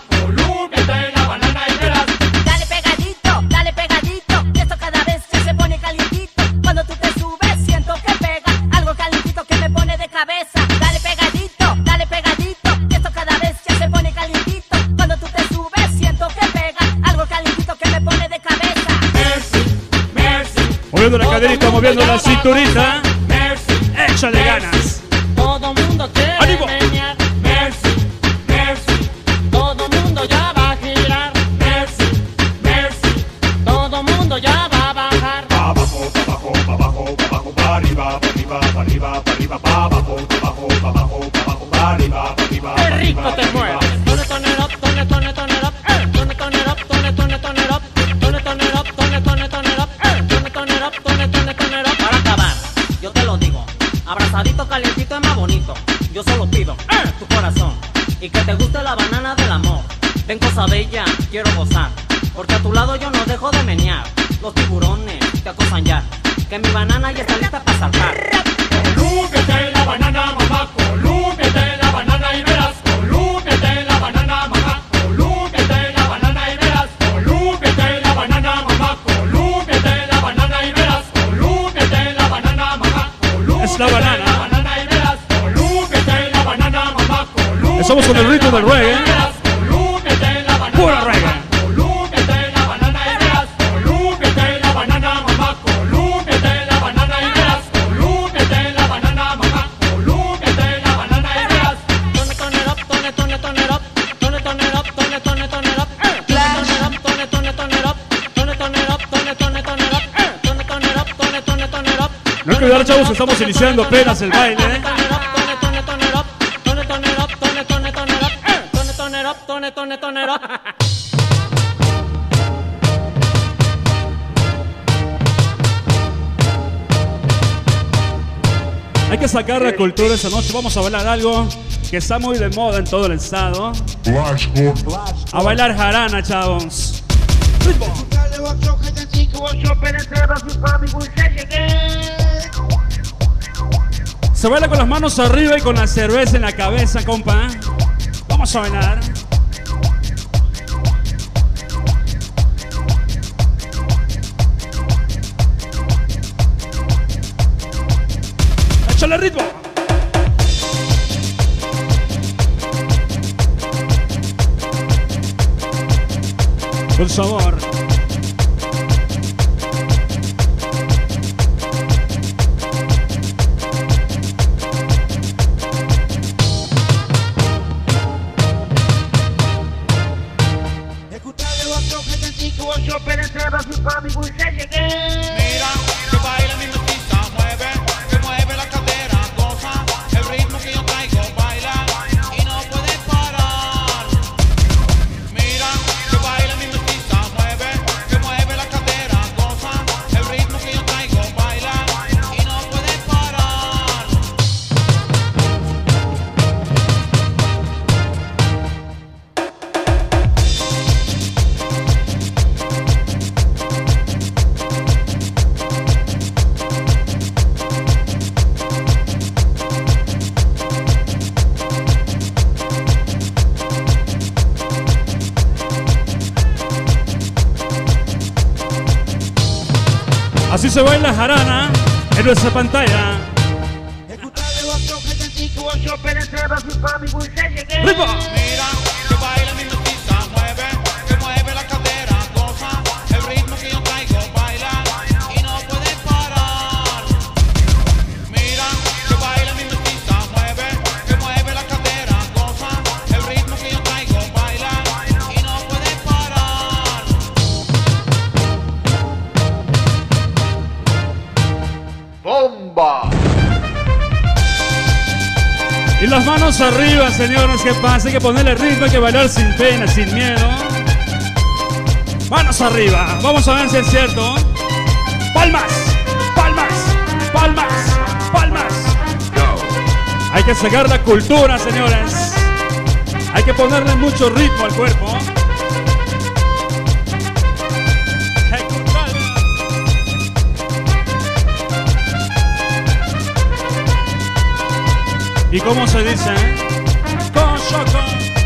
Dale pegadito, dale pegadito, que esto cada vez se pone calientito. Cuando tú te subes siento que pega algo calientito que me pone de cabeza. Dale pegadito, dale pegadito, que esto cada vez se pone calientito. Cuando tú te subes siento que pega algo calientito que me pone de cabeza. Mercy, mercy. Moviendo la caderita, moviendo la cinturita. Mercy, échale ganas. Todo mundo quiere ¡ánimo! menear. Mercy, mercy. Todo mundo ya va a girar. Mercy, mercy. Todo mundo ya va a bajar. Pa' abajo, pa' abajo, pa' abajo, pa' abajo, pa' arriba, pa' arriba, pa' arriba, pa' arriba, pa' abajo, pa' abajo, pa' abajo, pa' abajo, pa' arriba, pa' arriba. ¡Qué rico te mueves! Tone, tone it up, tone, tone, tone it up. Eh, tone, tone it up, tone, tone, tone it up. Tone, tone it up, tone, tone, tone it up. Eh, tone, tone it up, tone, tone, tone it up. Para acabar, yo te lo digo. Abrazadito, calientito es más bonito. Yo solo pido eh, tu corazón y que te guste la banana del amor. Ven cosa bella, quiero gozar, porque a tu lado yo no dejo de menear. Los tiburones te acosan ya, que mi banana ya está lista para saltar. Colúquete la banana, mamá, colúquete la banana y verás. Colúquete la banana, mamá, colúquete la banana y verás. Colúquete la banana, mamá, colúquete la banana y verás. Colúquete la banana, mamá, colúquete Es la banana. la banana y verás. Colúquete la banana, mamá, colúquete. Estamos con el ritmo del reggae. Colúquete la banana, Pura reggae. colúquete la banana y verás. Colúquete la banana, mamá, colúquete la banana y verás. Colúquete la banana, mamá, colúquete la banana y verás. Tone, tone it up, tone, tone, tone it up. Tone, tone it up, tone, tone, tone it up. Eh, tone it up, tone, tone, tone it up. Tone, tone it up, tone, tone, tone it up. Eh, tone, tone it up, tone, tone, tone it up. No hay que olvidar, chavos, estamos iniciando apenas el baile. Tone it up, tone, tone, tone it up. Tone, tone it up, tone, tone, tone it up. Eh, tone, tone it up, tone, tone, tone it up. Hay que sacar la cultura esa noche. Vamos a bailar algo que está muy de moda en todo el estado. A bailar jarana, chavos. Ritmo. Se baila con las manos arriba y con la cerveza en la cabeza, compa. Vamos a bailar. Échale ritmo. Con sabor. Así se baila jarana en nuestra pantalla. ¡Ritmo! Mira, que baila mi mestiza, mueve, que mueve la cadera, goza, el ritmo que yo traigo, baila y no puede parar. Mira, que baila mi mestiza, mueve, que mueve la cadera, goza, el ritmo que yo traigo, baila y no puede parar. ¡Bomba! Y las manos arriba, señores, ¿qué pasa? Hay que ponerle ritmo, hay que bailar sin pena, sin miedo. Manos arriba, vamos a ver si es cierto. Palmas, palmas, palmas, palmas. Hay que sacar la cultura, señores. Hay que ponerle mucho ritmo al cuerpo. ¿Y cómo se dice? Con choco.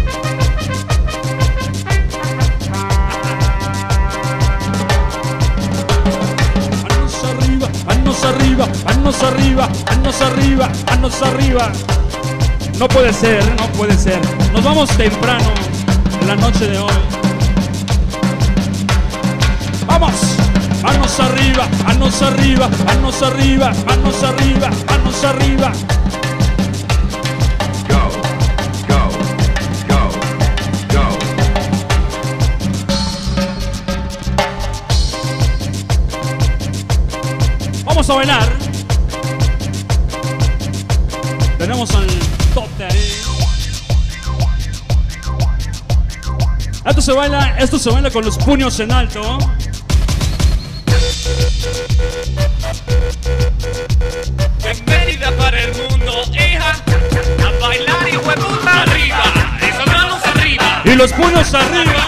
Manos arriba, manos arriba, manos arriba, manos arriba, manos arriba. No puede ser, no puede ser. Nos vamos temprano en la noche de hoy. ¡Vamos! Manos arriba, manos arriba, manos arriba, manos arriba, manos arriba. Vamos a bailar. Tenemos al top de ahí. Esto se baila, esto se baila con los puños en alto. Bienvenida para el mundo, hija. A bailar y hueputa arriba. Esas manos arriba. Y los puños arriba.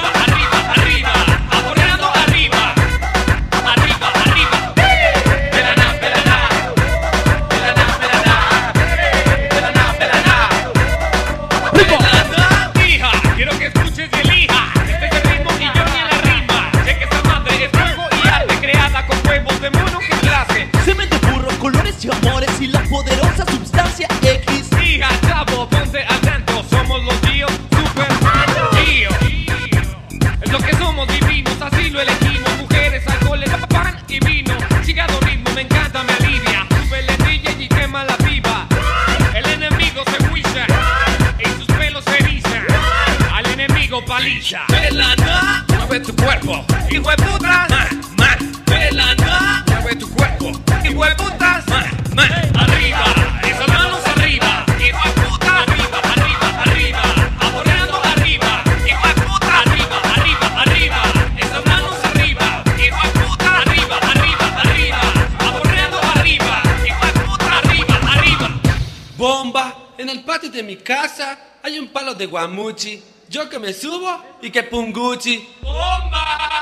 Y la poderosa sustancia X. Hija, chavo, ponte atento. Somos los tíos super tíos. Es lo que somos divinos, así lo elegimos. Mujeres, alcohol, pan y vino. Chingado ritmo, me encanta, me alivia. Sube la D J y quema la piba. El enemigo se huiza y sus pelos se erizan. Al enemigo paliza. Pelana, mueve tu cuerpo. Hijo de puta, ma, pelana, mueve tu cuerpo. Hijo de putas, ma, ma. Arriba, esas manos arriba. Hijo de puta, arriba, arriba, arriba. Aborreando arriba. Hijo de puta, arriba, arriba, arriba. Esas manos arriba. Hijo de puta, arriba, arriba, arriba. Aborreando arriba. Hijo de puta, arriba, arriba. Bomba, en el patio de mi casa hay un palo de guamuchi. Yo que me subo y que punguchi. ¡Bomba!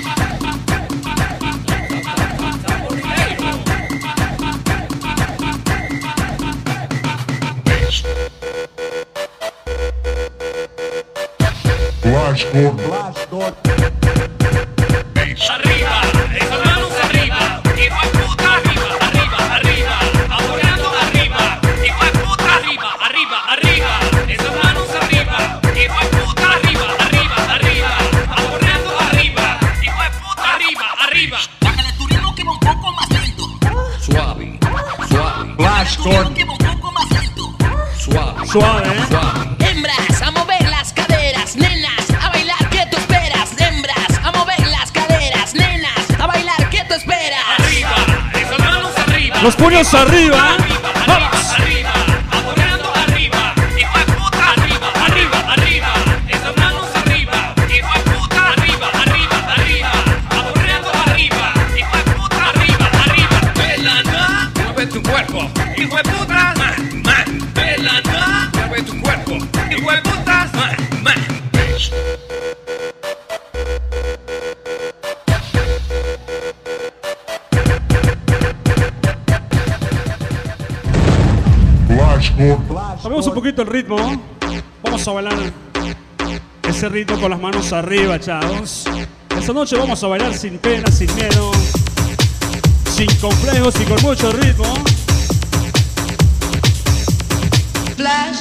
Flashcore. Arriba, esas manos arriba. Hijo de puta, arriba, arriba, arriba. Aborreando arriba. Hijo de puta, arriba, arriba, arriba. Esas manos arriba. Hijo de puta, arriba, arriba, arriba. Aborreando arriba. Hijo de puta, arriba, arriba. Bájale tu ritmo que va un poco más lento. Suave, suave. Flashcore. Que va un poco más lento. Suave, suave, ¿eh? suave. Hembras, a mover las caderas, nenas, a bailar, ¿qué tú esperas? Hembras, a mover las caderas, nenas, a bailar, ¿qué tú esperas? Arriba, esas manos arriba. Los puños arriba. Vamos. Arriba, aborreando arriba. Hijo de puta, arriba, arriba, arriba. Esas manos arriba. Hijo de puta, arriba, arriba, arriba. Aborreando arriba. Hijo de puta, arriba, arriba. Pelana, mueve tu cuerpo. Hijo de puta, ma, ma. Pelana, mueve tu cuerpo. Hijo de puta, ma, ma. Sabemos un poquito el ritmo. Vamos a bailar ese ritmo con las manos arriba, chavos. Esta noche vamos a bailar sin pena, sin miedo. sin complejos y con mucho ritmo. Flash.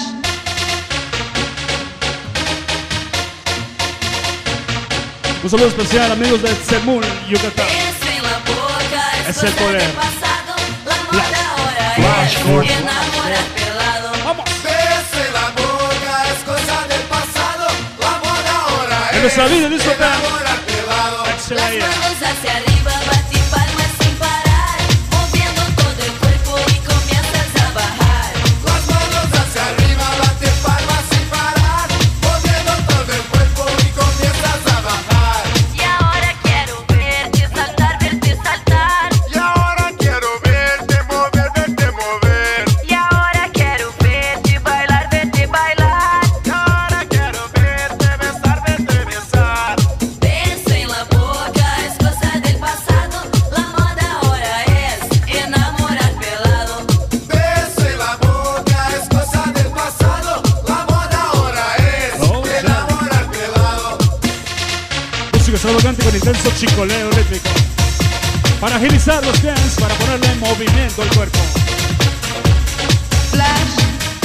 Un saludo especial, amigos de Tzemul, Yucatán. Es el poder. Flash Gordon. Vamos. Bese la boca, es cosa del pasado. La moda ahora es En nuestra vida, disfrutar. enamorar pelado. Excelente. Manos hacia arriba, bate palmas sin parar, moviendo todo el cuerpo y comienzas a bajar. Las manos hacia arriba, bate palmas sin parar, moviendo todo el cuerpo y comienzas a bajar. Y ahora quiero verte saltar, verte saltar. Y ahora quiero verte mover, verte mover. Y ahora quiero verte bailar, verte bailar. Y ahora quiero verte besar, verte besar. Beso en la boca es cosa del pasado. La moda ahora es enamorar pelado. Beso en la boca, es cosa del pasado. La moda ahora es Oh, yeah. enamorar pelado. Música extravagante con intenso chicoleo rítmico. Para agilizar los pies, para ponerle en movimiento el cuerpo. Flash.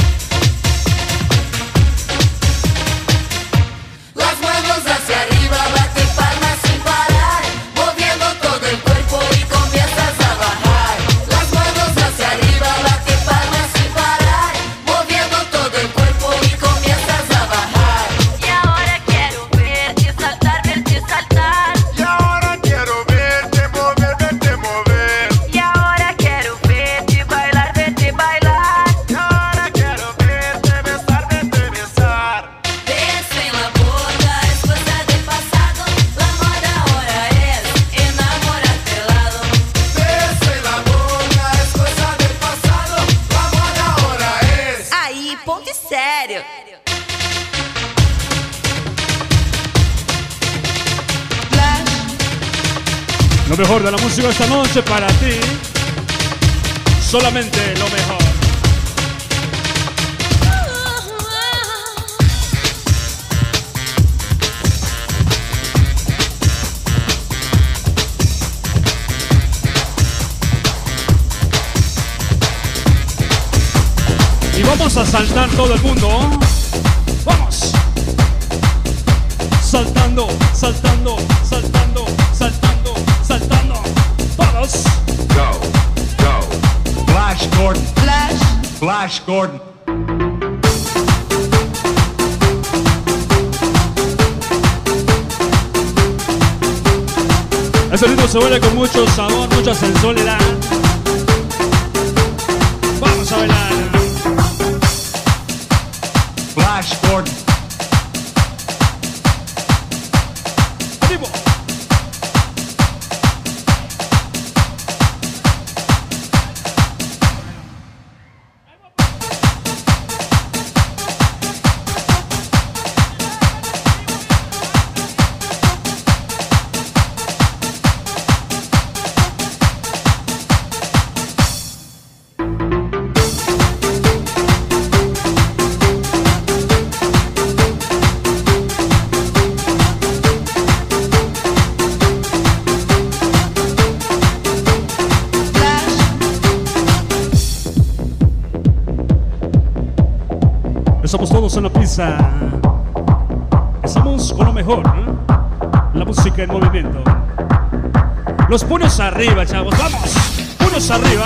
Las manos hacia arriba, bate palmas sin parar, moviendo todo el cuerpo y comienzas a bajar. Las manos hacia arriba, bate palmas sin parar, moviendo todo el cuerpo y comienzas a bajar. Y ahora quiero verte saltar, verte saltar. Y ahora quiero verte mover, verte mover. Y ahora quiero verte bailar, verte bailar. Y ahora quiero verte besar, verte besar. Beso en la boca es cosa del pasado. La moda ahora es enamorar pelado. Beso en la boca, es cosa del pasado. La moda ahora es. Aí, ponto sério. Flash. Lo mejor de la música esta noche para ti. Solamente lo mejor. Y vamos a saltar todo el mundo. Vamos. Saltando, saltando, saltando, saltando, saltando. Todos. Go, go. Flash Gordon, Flash. Flash Gordon. Este ritmo se vuelve con mucho sabor, mucha sensualidad. Vamos a bailar. Flash Gordon. ¡Ánimo! Estamos todos en la pista. Estamos con lo mejor, ¿eh? La música en movimiento. Los puños arriba, chavos. ¡Vamos! Puños arriba.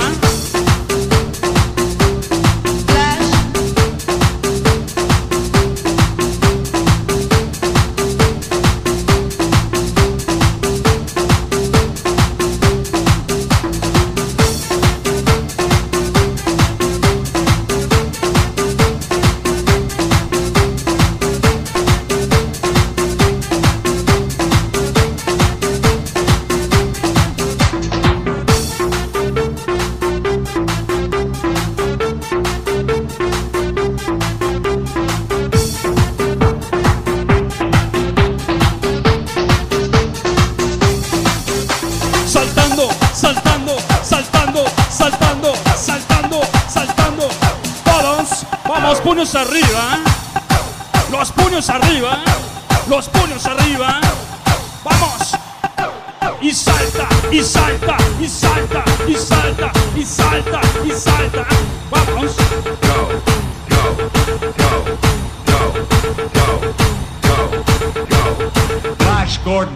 Saltando, saltando, saltando, saltando, saltando, saltando. Todos, vamos, puños arriba. Los puños arriba. Los puños arriba. Vamos. Y salta, y salta, y salta, salta y salta. Vamos. Go, go, go, go, go, go, go. Flash Gordon.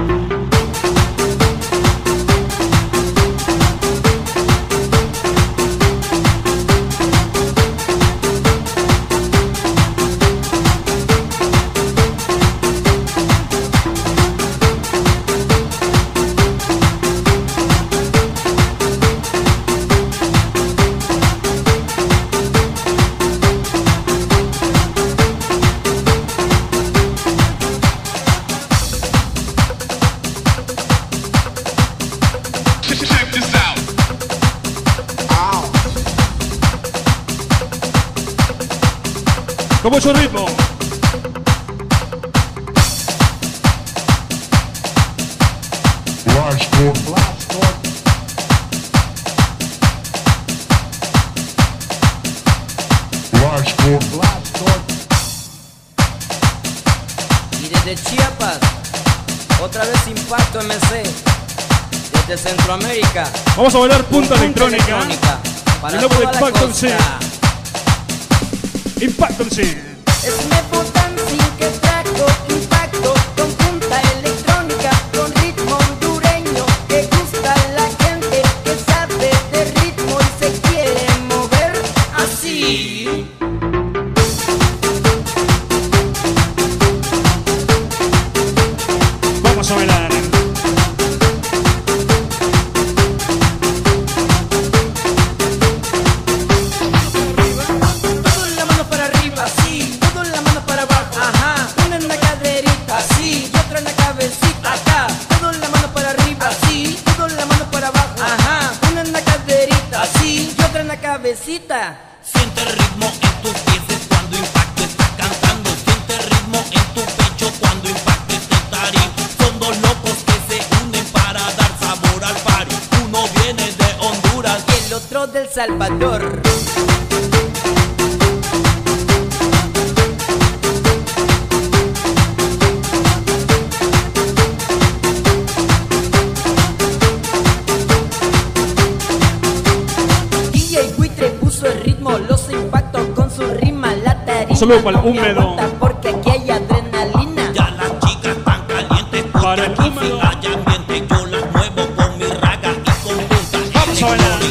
Con mucho ritmo. Flash Gordon. Flash Gordon. Y desde Chiapas, otra vez Impacto M C. Desde Centroamérica. Vamos a bailar punta electrónica. Para el nuevo de toda la Impacto M C. costa. Impacto M C. Es Nepo Dancing que trajo impacto con punta electrónica, con ritmo hondureño que gusta a la gente que sabe de ritmo y se quiere mover así. Vamos a bailar. Siente el ritmo en tus pies cuando Impacto está cantando. Siente el ritmo en tu pecho cuando Impacto está en tarima. Son dos locos que se unen para dar sabor al party. Uno viene de Honduras y el otro del Salvador. Un saludo para el húmedo. Porque aquí hay adrenalina. Ya las chicas están calientes. Para el húmedo. Hay ambiente, yo las muevo con mi raga y con punta. Vamos a bailar.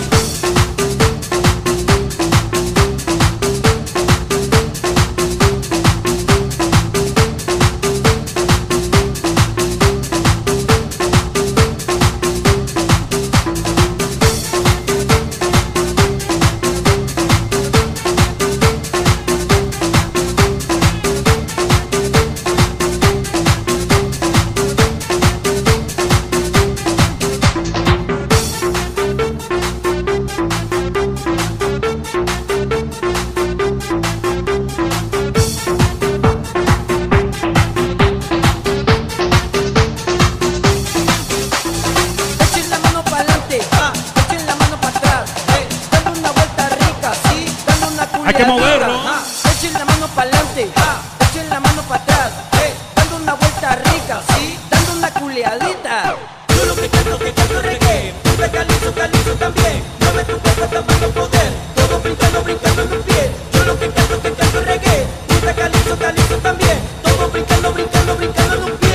Hay que moverlo. Echen la mano para adelante, echen la mano para atrás, dando una vuelta rica, dando una culeadita. Yo lo que canto, que canto reggae, punta calizo, calizo también. Mueve tu cuerpo tomando poder, todo brincando, brincando en un pie. Yo lo que canto, que canto reggae, punta calizo, calizo también. Todo brincando, brincando, brincando en un pie.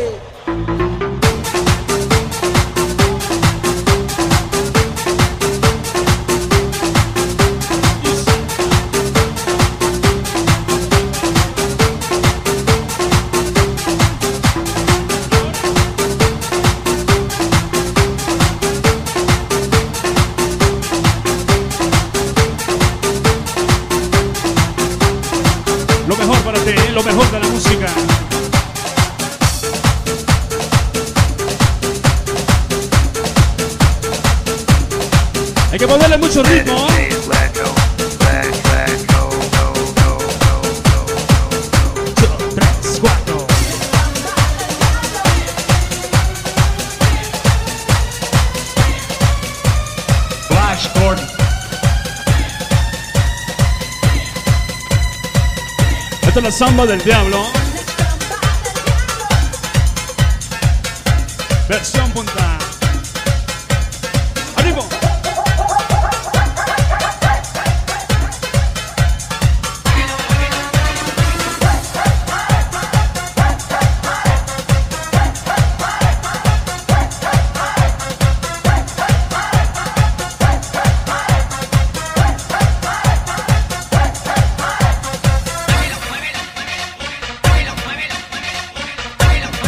Lo mejor para ti, lo mejor de la música. Hay que ponerle mucho ritmo. Dos, tres, cuatro. Flash Gordon. Esta es la samba del diablo. Versión punta. ¡Ánimo!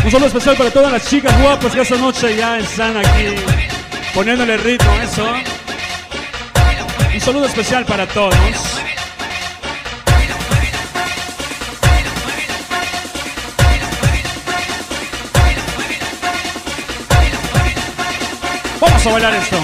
Un saludo especial para todas las chicas guapas que esta noche ya están aquí poniéndole ritmo a eso. Un saludo especial para todos. Vamos a bailar esto.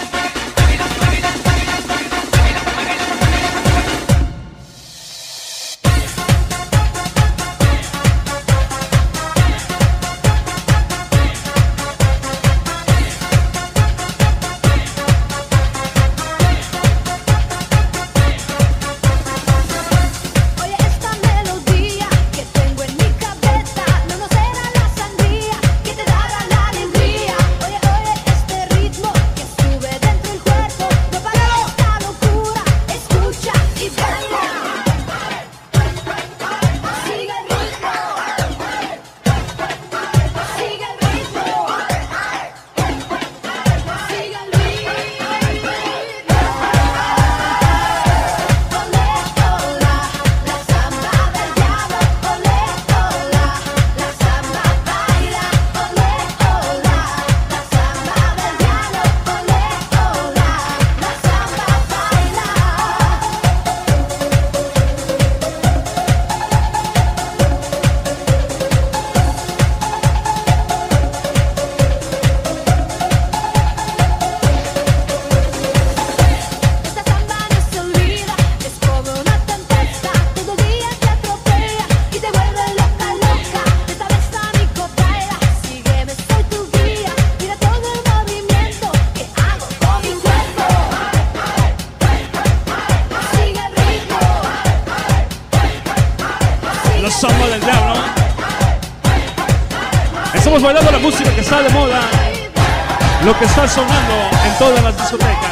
Estamos bailando la música que está de moda, lo que está sonando en todas las discotecas.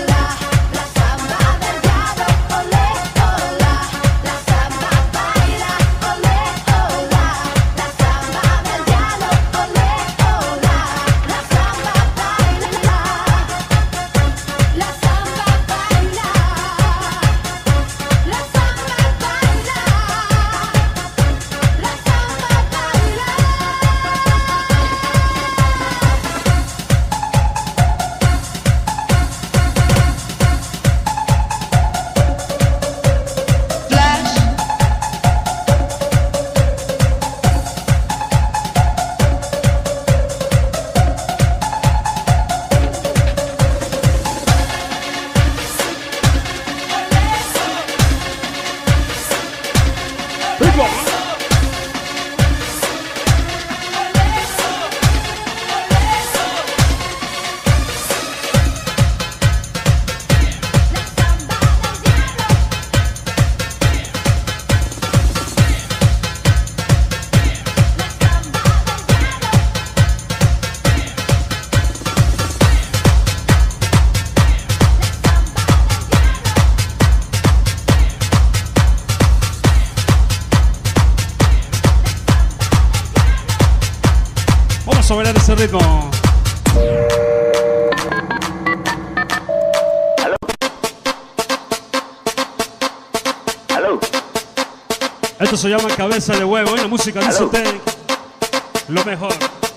Vamos a bailar ese ritmo. ¿Aló? ¿Aló? Esto se llama cabeza de huevo. En la música dice usted lo mejor.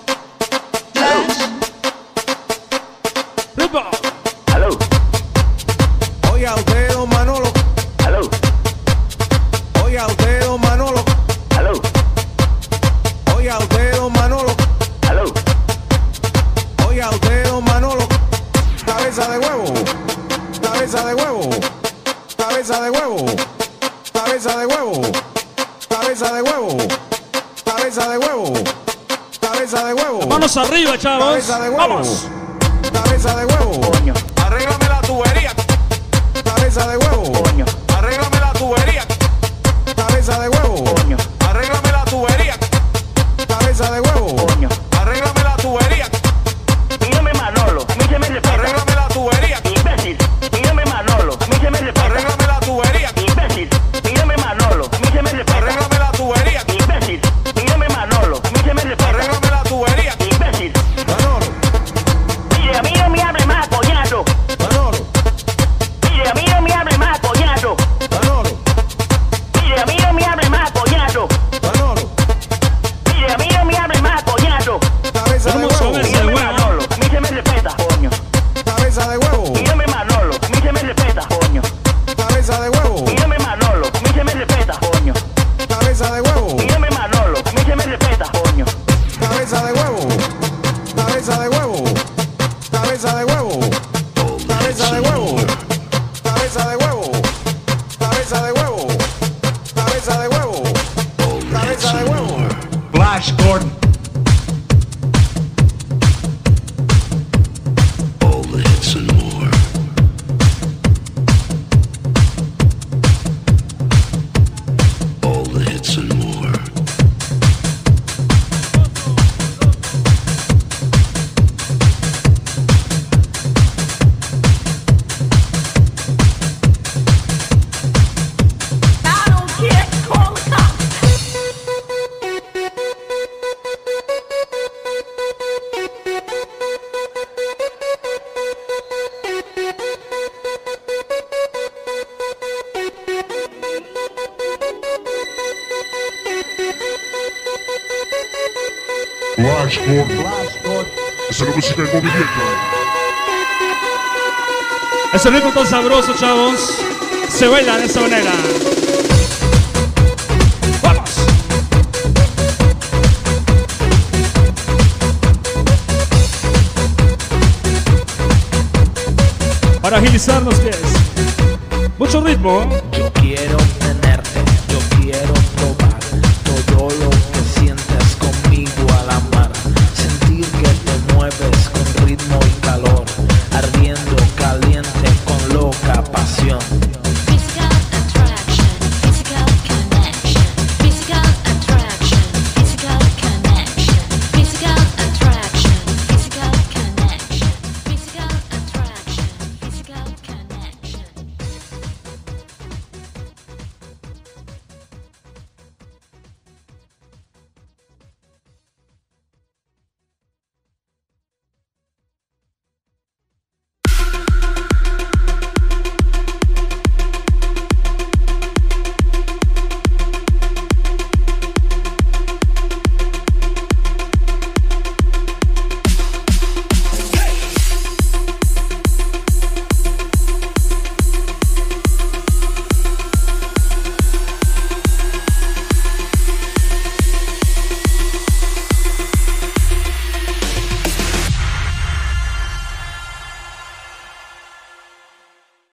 ¡Ritmo! ¿Aló? Oiga usted, don Manolo. ¿Aló? Oiga usted, don Manolo. ¿Aló? Oiga usted, don Manolo. ¿Aló? Oiga usted, don Manolo. Cabeza de huevo. Cabeza de huevo. Cabeza de huevo. Cabeza de huevo. Cabeza de huevo. Cabeza de huevo. Cabeza de huevo. Manos arriba, chavos. Cabeza de huevo. Vamos. Cabeza de huevo. Coño. Arréglame la tubería. Cabeza de huevo. Coño. Arréglame la tubería. Cabeza de huevo. Coño. Arréglame la tubería. Cabeza de huevo. Coño. Arréglame la tubería. Mírame Manolo, a mí se me respeta. Arréglame la tubería. Imbécil. Mírame Manolo, a mí se me respeta. Arréglame la tubería. Imbécil. Mírame Manolo, a mí se me respeta. Arréglame la tubería. Imbécil. Mírame Manolo, a mí se me respeta. Arréglame la tubería. Imbécil. Manolo. Mire, a mí no me hable más. cabeza de huevo, cabeza de huevo, cabeza de huevo, cabeza de huevo, cabeza de huevo, cabeza de huevo. Flash Gordon. All the hits and more. All the hits and more. I don't care, call the cops. Flash Gordon. Esa es la música en movimiento. Ese ritmo tan sabroso, chavos. Se baila de esta manera. ¡Vamos! Para agilizar los pies. Mucho ritmo.